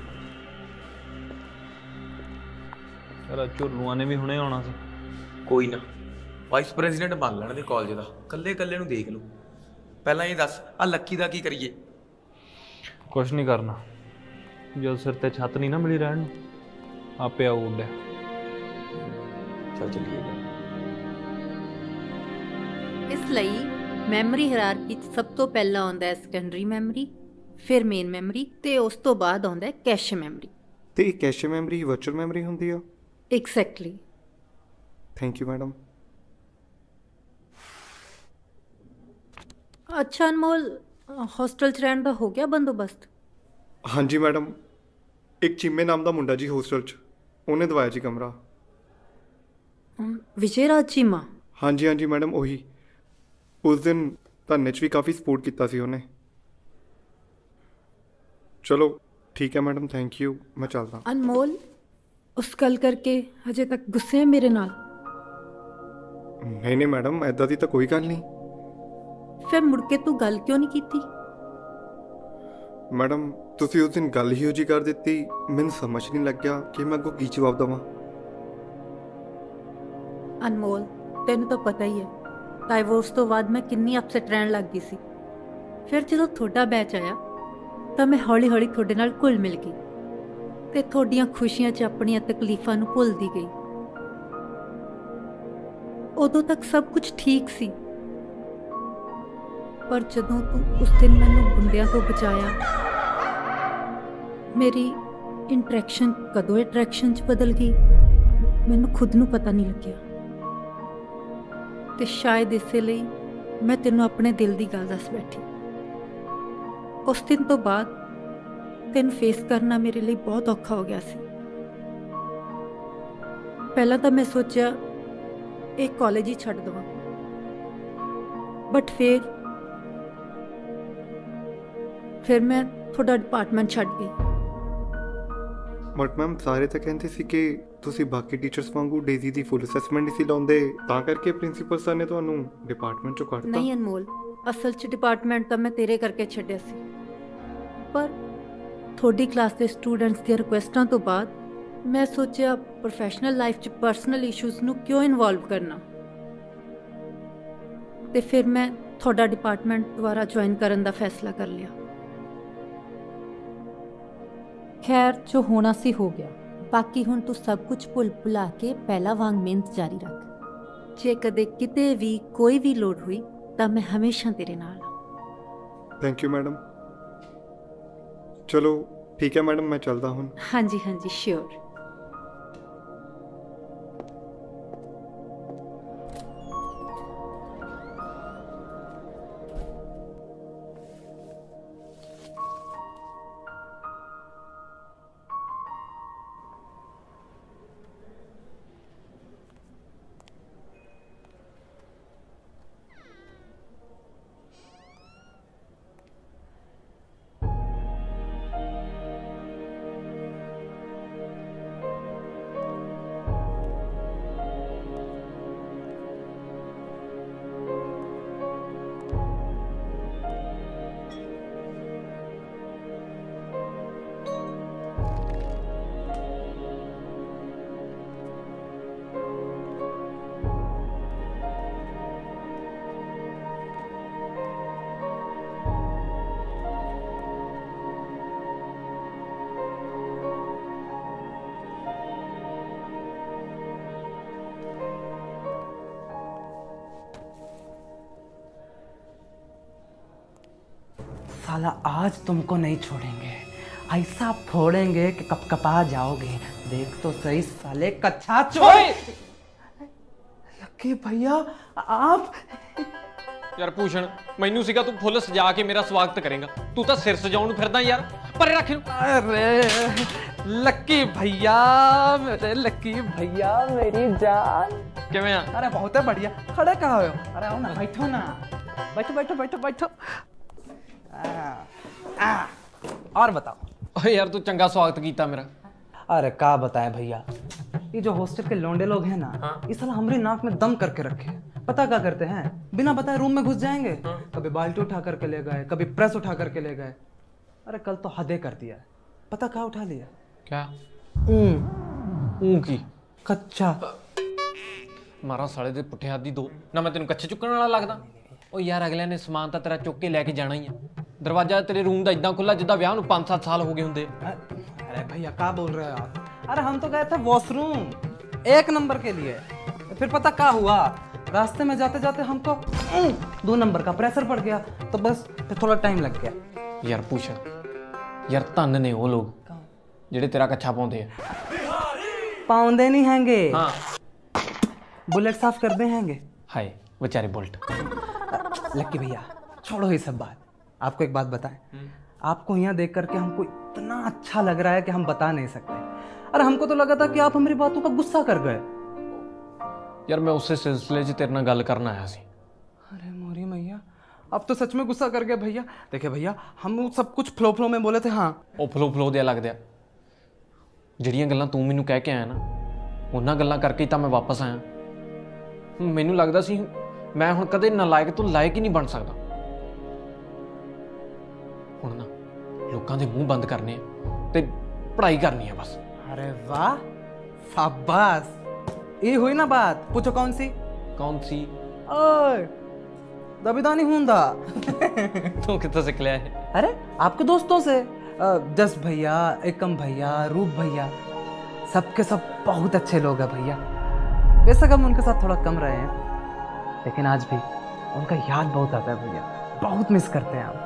ਯਾਰ, ਝੁਰਨੂਆਂ ਨੇ ਵੀ ਹੁਣੇ ਆਉਣਾ ਸੀ।
ਕੋਈ ਨਾ, ਵਾਈਸ ਪ੍ਰੈਜ਼ੀਡੈਂਟ ਬਣ ਲੈਣ ਦੇ ਕਾਲਜ ਦਾ, ਕੱਲੇ ਕੱਲੇ ਨੂੰ ਦੇਖ ਲੂ। ਪਹਿਲਾਂ ਇਹ ਦੱਸ, ਆ ਲੱਕੀ ਦਾ ਕੀ ਕਰੀਏ?
ਕੁਛ ਨਹੀਂ ਕਰਨਾ, ਜਦੋਂ ਸਿਰ ਤੇ ਛੱਤ ਨਹੀਂ ਨਾ ਮਿਲੀ ਰਹਿਣ ਨੂੰ, ਆਪੇ ਆਊ ਉੱਡਿਆ।
ਚੱਲ ਚੱਲੀਏ।
ਇਸ ਲਈ ਮੈਮਰੀ ਹਾਇਰਾਰਕੀ 'ਚ ਸਭ ਤੋਂ ਪਹਿਲਾਂ ਆਉਂਦਾ ਹੈ ਸੈਕੰਡਰੀ ਮੈਮਰੀ, ਫਿਰ ਮੇਨ ਮੈਮਰੀ ਤੇ ਉਸ ਤੋਂ ਬਾਅਦ ਆਉਂਦਾ ਹੈ ਕੈਸ਼ ਮੈਮਰੀ।
ਤੇ ਇਹ ਕੈਸ਼ ਮੈਮਰੀ ਵਰਚੁਅਲ ਮੈਮਰੀ ਹੁੰਦੀ ਆ?
ਐਗਜ਼ੈਕਟਲੀ।
Thank you madam.
ਅੱਛਾ ਅਨਮੋਲ, ਹੌਸਟਲ 'ਚ ਰਹਿਣ ਦਾ ਹੋ ਗਿਆ ਬੰਦੋਬਸਤ?
ਹਾਂਜੀ ਮੈਡਮ, ਇੱਕ ਚੀਮੇ ਨਾਮ ਦਾ ਮੁੰਡਾ ਜੀ ਹੋਸਟਲ 'ਚ, ਉਹਨੇ ਦਵਾਇਆ ਜੀ ਕਮਰਾ।
ਵਿਜੇ ਰਾਜ ਚੀਮਾ?
ਹਾਂਜੀ ਹਾਂਜੀ ਮੈਡਮ ਉਹੀ। ਉਸ ਦਿਨ ਧਰਨੇ 'ਚ ਵੀ ਕਾਫੀ ਸਪੋਰਟ ਕੀਤਾ ਸੀ ਉਹਨੇ। ਚਲੋ ਠੀਕ ਹੈ ਮੈਡਮ, ਥੈਂਕ ਯੂ, ਮੈਂ ਚੱਲਦਾ।
ਅਨਮੋਲ, ਉਸ ਗੱਲ ਕਰਕੇ ਹਜੇ ਤੱਕ ਗੁੱਸੇ ਹੈ ਮੇਰੇ ਨਾਲ?
ਨਹੀਂ ਨਹੀਂ ਮੈਡਮ, ਐਦਾਂ ਦੀ ਤਾਂ ਕੋਈ ਗੱਲ ਨਹੀਂ।
ਫਿਰ ਮੁੜ ਕੇ ਤੂੰ ਗੱਲ ਕਿਉਂ ਨਹੀਂ ਕੀਤੀ?
ਮੈਡਮ ਤੁਸੀਂ ਉਸ ਦਿਨ ਗੱਲ ਹੀ ਉਹ ਜੀ ਕਰ ਦਿੱਤੀ, ਮੈਨੂੰ ਸਮਝ ਨਹੀਂ ਲੱਗਿਆ ਕਿ ਮੈਂ ਅੱਗੋਂ ਕੀ ਜਵਾਬ ਦੇਵਾਂ।
ਅਨਮੋਲ, ਤੈਨੂੰ ਤਾਂ ਪਤਾ ਹੀ ਹੈ, ਡਾਈਵੋਰਸ ਤੋਂ ਬਾਅਦ ਮੈਂ ਕਿੰਨੀ ਅਪਸੈਟ ਰਹਿਣ ਲੱਗ ਗਈ ਸੀ। ਫਿਰ ਜਦੋਂ ਤੁਹਾਡਾ ਬੈਚ ਆਇਆ ਤਾਂ ਮੈਂ ਹੌਲੀ ਹੌਲੀ ਤੁਹਾਡੇ ਨਾਲ ਘੁਲ ਮਿਲ ਗਈ ਤੇ ਤੁਹਾਡੀਆਂ ਖੁਸ਼ੀਆਂ 'ਚ ਆਪਣੀਆਂ ਤਕਲੀਫਾਂ ਨੂੰ ਭੁੱਲਦੀ ਗਈ। ਉਦੋਂ ਤੱਕ ਸਭ ਕੁਝ ਠੀਕ ਸੀ, ਪਰ ਜਦੋਂ ਤੂੰ ਉਸ ਦਿਨ ਮੈਨੂੰ ਗੁੰਡਿਆਂ ਤੋਂ ਬਚਾਇਆ, ਮੇਰੀ ਇੰਟਰੈਕਸ਼ਨ ਕਦੋਂ ਅਟਰੈਕਸ਼ਨ 'ਚ ਬਦਲ ਗਈ ਮੈਨੂੰ ਖੁਦ ਨੂੰ ਪਤਾ ਨਹੀਂ ਲੱਗਿਆ। ਤੇ ਸ਼ਾਇਦ ਇਸੇ ਲਈ ਮੈਂ ਤੈਨੂੰ ਆਪਣੇ ਦਿਲ ਦੀ ਗੱਲ ਦੱਸ ਬੈਠੀ। ਉਸ ਦਿਨ ਤੋਂ ਬਾਅਦ ਤੈਨੂੰ ਫੇਸ ਕਰਨਾ ਮੇਰੇ ਲਈ ਬਹੁਤ ਔਖਾ ਹੋ ਗਿਆ ਸੀ। ਪਹਿਲਾਂ ਤਾਂ ਮੈਂ ਸੋਚਿਆ ਇਹ ਕਾਲਜ ਹੀ ਛੱਡ ਦਵਾਂ, ਬਟ ਫਿਰ ਮੈਂ ਤੁਹਾਡਾ ਡਿਪਾਰਟਮੈਂਟ ਛੱਡ ਗਈ।
ਬਟ ਮੈਮ ਸਾਰੇ ਤਾਂ ਕਹਿੰਦੇ ਸੀ ਕਿ ਤੁਸੀਂ ਬਾਕੀ ਟੀਚਰਸ ਵਾਂਗੂ ਡੇਜ਼ੀ ਦੀ ਫੁੱਲ ਅਸੈਸਮੈਂਟ ਨਹੀਂ ਸੀ ਲਾਉਂਦੇ, ਤਾਂ ਕਰਕੇ ਪ੍ਰਿੰਸੀਪਲ ਸਰ ਨੇ ਤੁਹਾਨੂੰ ਡਿਪਾਰਟਮੈਂਟ ਚੋਂ ਕੱਢਤਾ।
ਨਹੀਂ ਅਨਮੋਲ, ਅਸਲ 'ਚ ਡਿਪਾਰਟਮੈਂਟ ਤਾਂ ਮੈਂ ਤੇਰੇ ਕਰਕੇ ਛੱਡਿਆ ਸੀ, ਪਰ ਤੁਹਾਡੀ ਕਲਾਸ ਦੇ ਸਟੂਡੈਂਟਸ ਦੀਆਂ ਰਿਕੁਐਸਟਾਂ ਤੋਂ ਬਾਅਦ ਮੈਂ ਸੋਚਿਆ ਪ੍ਰੋਫੈਸ਼ਨਲ ਲਾਈਫ 'ਚ ਪਰਸਨਲ ਇਸ਼ੂਜ਼ ਨੂੰ ਕਿਉਂ ਇਨਵੋਲਵ ਕਰਨਾ, ਤੇ ਫਿਰ ਮੈਂ ਤੁਹਾਡਾ ਡਿਪਾਰਟਮੈਂਟ ਦੁਆਰਾ ਜੁਆਇਨ ਕਰਨ ਦਾ ਫੈਸਲਾ ਕਰ ਲਿਆ। ਖੈਰ, ਜੋ ਹੋਣਾ ਸੀ ਹੋ ਗਿਆ। ਬਾਕੀ ਹੁਣ ਤੂੰ ਸਭ ਕੁਝ ਭੁਲਾ ਕੇ ਪਹਿਲਾਂ ਵਾਂਗ ਮਿਹਨਤ ਜਾਰੀ ਰੱਖ। ਜੇ ਕਦੇ ਕਿਤੇ ਵੀ ਕੋਈ ਵੀ ਲੋੜ ਹੋਈ ਤਾਂ ਮੈਂ ਹਮੇਸ਼ਾ ਤੇਰੇ ਨਾਲ ਹਾਂ।
Thank you madam. ਚਲੋ ਠੀਕ ਹੈ ਮੈਡਮ, ਮੈਂ ਚੱਲਦਾ ਹੁਣ।
ਹਾਂਜੀ ਹਾਂਜੀ, ਸ਼ਿਓਰ।
साला आज तुमको नहीं छोड़ेंगे, ऐसा फोड़ेंगे कि कपकपा जाओगे। देख तो सही साले कच्चा चोर। लक्की भैया आप
यार भूषण मैनू सीगा तू फुੱਲ सजा के मेरा स्वागत करेगा, तू तो सिर सजाउण ਨੂੰ ਫਿਰਦਾ यार। परे रख।
अरे लक्की भैया, मेरे लक्की भैया, मेरी जान
किवें आ?
अरे बहुत है बढ़िया। खड़े कहाँ हो? अरे आओ ना, बैठो ना, बैठो बैठो बैठो बैठो। और बताओ।
यार तू चंगा स्वागत कीता मेरा।
अरे का बताएं भैया, ये जो हॉस्टल के लौंडे लोग हैं ना, ये साला हमारी नाक में दम करके रखे हैं। पता क्या करते हैं, बिना बताए रूम में घुस जाएंगे। कभी बाल्टी उठा करके ले गए, कभी प्रेस उठा करके ले गए। अरे कल तो हदे कर दिया। पता क्या उठा लिया?
क्या?
ऊं
की
कच्चा।
मारा साले दे पुठे हाथ दी दो ना, मैं तेन कच्चे चुकने वाला लगदा? ओ यार अगले ने समान तो तेरा चुक के लेके जाना ही है। दरवाजा तेरे रूम का इदा खुला जिदा विआह नूं 5-7 साल हो गए होंगे।
अरे भैया क्या बोल रहे हो आप? अरे हम तो गए थे वॉशरूम 1 नंबर के लिए। फिर पता क्या हुआ, रास्ते में जाते जाते हमको 2 नंबर का प्रेशर पड़ गया, तो बस फिर थोड़ा टाइम लग गया।
यार पूछा यार, धन ने वो लोग जेडे तेरा कच्छा पाउंदे हैं।
पाउंदे नहीं हैंगे,
हाँ
बुलेट साफ करते हैंगे।
हाय बेचारे बुलेट।
लक्की भैया छोड़ो ये सब बात, आपको एक बात बताएं। आपको यहाँ देख करके हमको इतना अच्छा लग रहा है कि हम बता नहीं सकते। अरे हमको तो लगा था कि आप हमारी बातों का गुस्सा कर गए।
यार मैं उस सिलसिले च तेरे नाल गल करना आया सी।
अरे मोरी मैया, अब तो सच में गुस्सा कर गए भैया। देखिए भैया, हम सब कुछ फ्लो फ्लो में बोले थे। हाँ
ਉਹ ਫਲੋ ਦਿਆ ਲੱਗਦਾ, ਜਿਹੜੀਆਂ ਗੱਲਾਂ ਤੂੰ ਮੈਨੂੰ ਕਹਿ ਕੇ ਆਇਆ ਨਾ, ਉਹਨਾਂ ਗੱਲਾਂ ਕਰਕੇ ਹੀ ਤਾਂ ਮੈਂ ਵਾਪਸ ਆਇਆ। ਮੈਨੂੰ ਲੱਗਦਾ ਸੀ ਮੈਂ ਹੁਣ ਕਦੇ ਨਾਲਾਇਕ ਤੋਂ ਲਾਇਕ ਹੀ ਨਹੀਂ ਬਣ ਸਕਦਾ। ਹੁਣ ਨਾ ਲੋਕਾਂ ਦੇ ਮੂੰਹ ਬੰਦ ਕਰਨੇ ਆ ਤੇ ਪੜ੍ਹਾਈ ਕਰਨੀ ਆ ਬਸ।
अरे वाह शाबाश, ये हुई ना बात। पूछो कौन सी?
कौन सी?
ओए दबिदानी हुंदा।
तू कितना सीख लिया है?
अरे आपके दोस्तों से, जस भैया, एकम भैया, रूप भैया, सबके सब बहुत अच्छे लोग हैं भैया। वैसे हम उनके साथ थोड़ा कम रहे हैं, लेकिन आज भी उनका याद बहुत आता है भैया, बहुत मिस करते हैं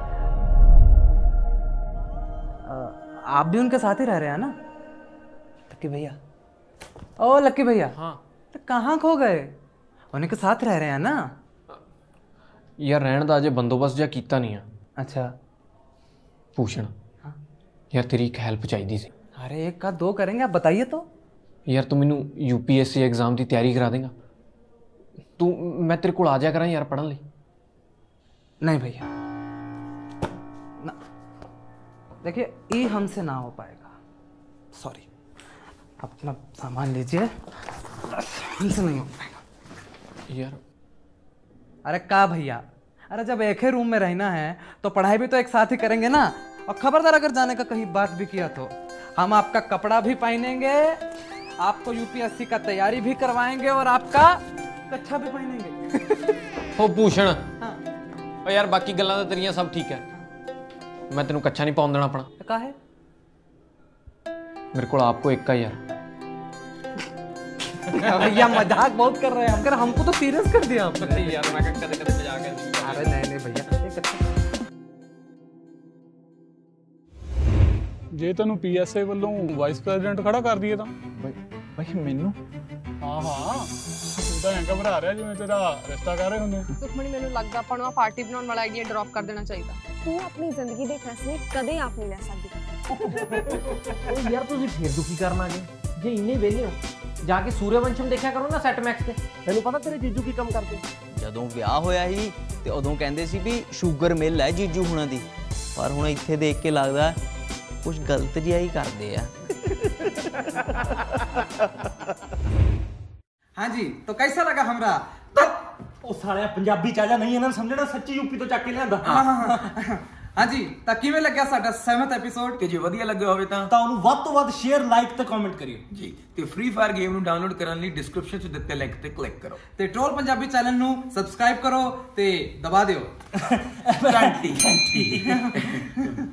आप भी उनके साथ ही रह रहे हैं ना लक्की भैया? ओ लक्की भैया,
हाँ
तो कहाँ खो गए? उन्हीं के साथ रह रहे हैं ना?
यार रहने का अजे बंदोबस्त जा कीता नहीं है।
अच्छा
भूषण, यार तेरी एक हेल्प चाहिए सी।
अरे 1 का 2 करेंगे, आप बताइए तो।
यार तू मैनू UPSC एग्जाम की तैयारी करा देगा? तू मैं तेरे को आ जाया करा यार पढ़न लई।
नहीं भैया ना, देखिए ये हमसे ना हो पाएगा, सॉरी। अपना सामान लीजिए, हमसे नहीं हो पाएगा
यार।
अरे का भैया, अरे जब एक ही रूम में रहना है तो पढ़ाई भी तो एक साथ ही करेंगे ना। और खबरदार अगर जाने का कहीं बात भी किया तो हम आपका कपड़ा भी पहनेंगे, आपको UPSC का तैयारी भी करवाएंगे और आपका कच्छा भी पहनेंगे।
ओ भूषण, हाँ यार बाकी गल्लां तो तेरियां सब ठीक है, मैं तेनों कच्छा नहीं पाउन देना अपना।
क्या है?
मेरे को आपको एक का यार।
भैया मजाक बहुत कर रहे हैं हम, हमको तो सीरियस कर दिया आपने।
यार मैं कदे मजाक है।
अरे नहीं भैया,
ਜੇ ਤੈਨੂੰ PSA ਵੱਲੋਂ ਵਾਈਸ ਪ੍ਰੈਜ਼ੀਡੈਂਟ ਖੜਾ ਕਰ ਦਈਏ ਤਾਂ
ਭਾਈ ਮੈਨੂੰ
ਹਾਂ ਤੂੰ ਤਾਂ ਐਂ ਘਬਰਾ ਰਿਹਾ ਜਿਵੇਂ ਤੇਰਾ ਰਿਸ਼ਤਾ ਕਰ ਰਹੇ ਹੁੰਦੇ।
ਸੁਖਮਣੀ ਮੈਨੂੰ ਲੱਗਦਾ ਆਪਾਂ ਨੂੰ ਪਾਰਟੀ ਬਣਾਉਣ ਵਾਲਾ ਆਈਡੀਆ ਡ੍ਰੌਪ ਕਰ ਦੇਣਾ ਚਾਹੀਦਾ।
ਤੂੰ ਆਪਣੀ ਜ਼ਿੰਦਗੀ ਦੇ ਫੈਸਲੇ ਕਦੇ ਆਪ ਨਹੀਂ ਲੈ ਸਕਦੀ।
ਓ ਯਾਰ ਤੁਸੀਂ ਫੇਰ ਦੁਖੀ ਕਰਨ ਆ ਗਏ ਜੇ ਇੰਨੇ ਵਿਹਲੇ ਹੋ, ਜਾ ਕੇ ਸੂਰਯਵੰਸ਼ਮ ਦੇਖਿਆ ਕਰੋ ਨਾ ਸੈਟ ਮੈਕਸ ਤੇ। ਤੈਨੂੰ ਪਤਾ ਤੇਰੇ ਜੀਜੂ ਕੀ ਕੰਮ ਕਰਦੇ?
ਜਦੋਂ ਵਿਆਹ ਹੋਇਆ ਸੀ ਤੇ ਉਦੋਂ ਕਹਿੰਦੇ ਸੀ ਵੀ ਸ਼ੂਗਰ ਮਿਲ ਹੈ ਜੀਜੂ ਹੁਣਾਂ ਦੀ, ਪਰ ਹੁਣ ਇੱਥੇ ਦੇਖ ਕੇ ਲੱਗਦਾ ਕੁਝ ਗਲਤ ਜਿਹਾ ਹੀ ਕਰਦੇ ਆ।
हाँ जी, तो कैसा लगा हमरा? ओ साले पंजाबी चाचा नहीं है ना समझना, सच्ची यूपी तो चक के लियांदा। हाँ जी, ਤਾਂ ਕਿਵੇਂ ਲੱਗਿਆ ਸਾਡਾ 7th ਐਪੀਸੋਡ?
ਤੇ ਜੇ ਵਧੀਆ ਲੱਗਿਆ ਹੋਵੇ ਤਾਂ
ਉਹਨੂੰ ਵੱਧ ਤੋਂ ਵੱਧ ਸ਼ੇਅਰ, ਲਾਈਕ ਤੇ ਕਮੈਂਟ ਕਰਿਓ
ਜੀ। ਤੇ ਫ੍ਰੀ ਫਾਇਰ ਗੇਮ ਨੂੰ ਡਾਊਨਲੋਡ ਕਰਨ ਲਈ ਡਿਸਕ੍ਰਿਪਸ਼ਨ 'ਚ ਦਿੱਤੇ ਲਿੰਕ ਤੇ ਕਲਿੱਕ ਕਰੋ
ਤੇ ਟ੍ਰੋਲ ਪੰਜਾਬੀ ਚੈਨਲ ਨੂੰ ਸਬਸਕ੍ਰਾਈਬ ਕਰੋ ਤੇ ਦਬਾ ਦਿਓ ਘੰਟੀ।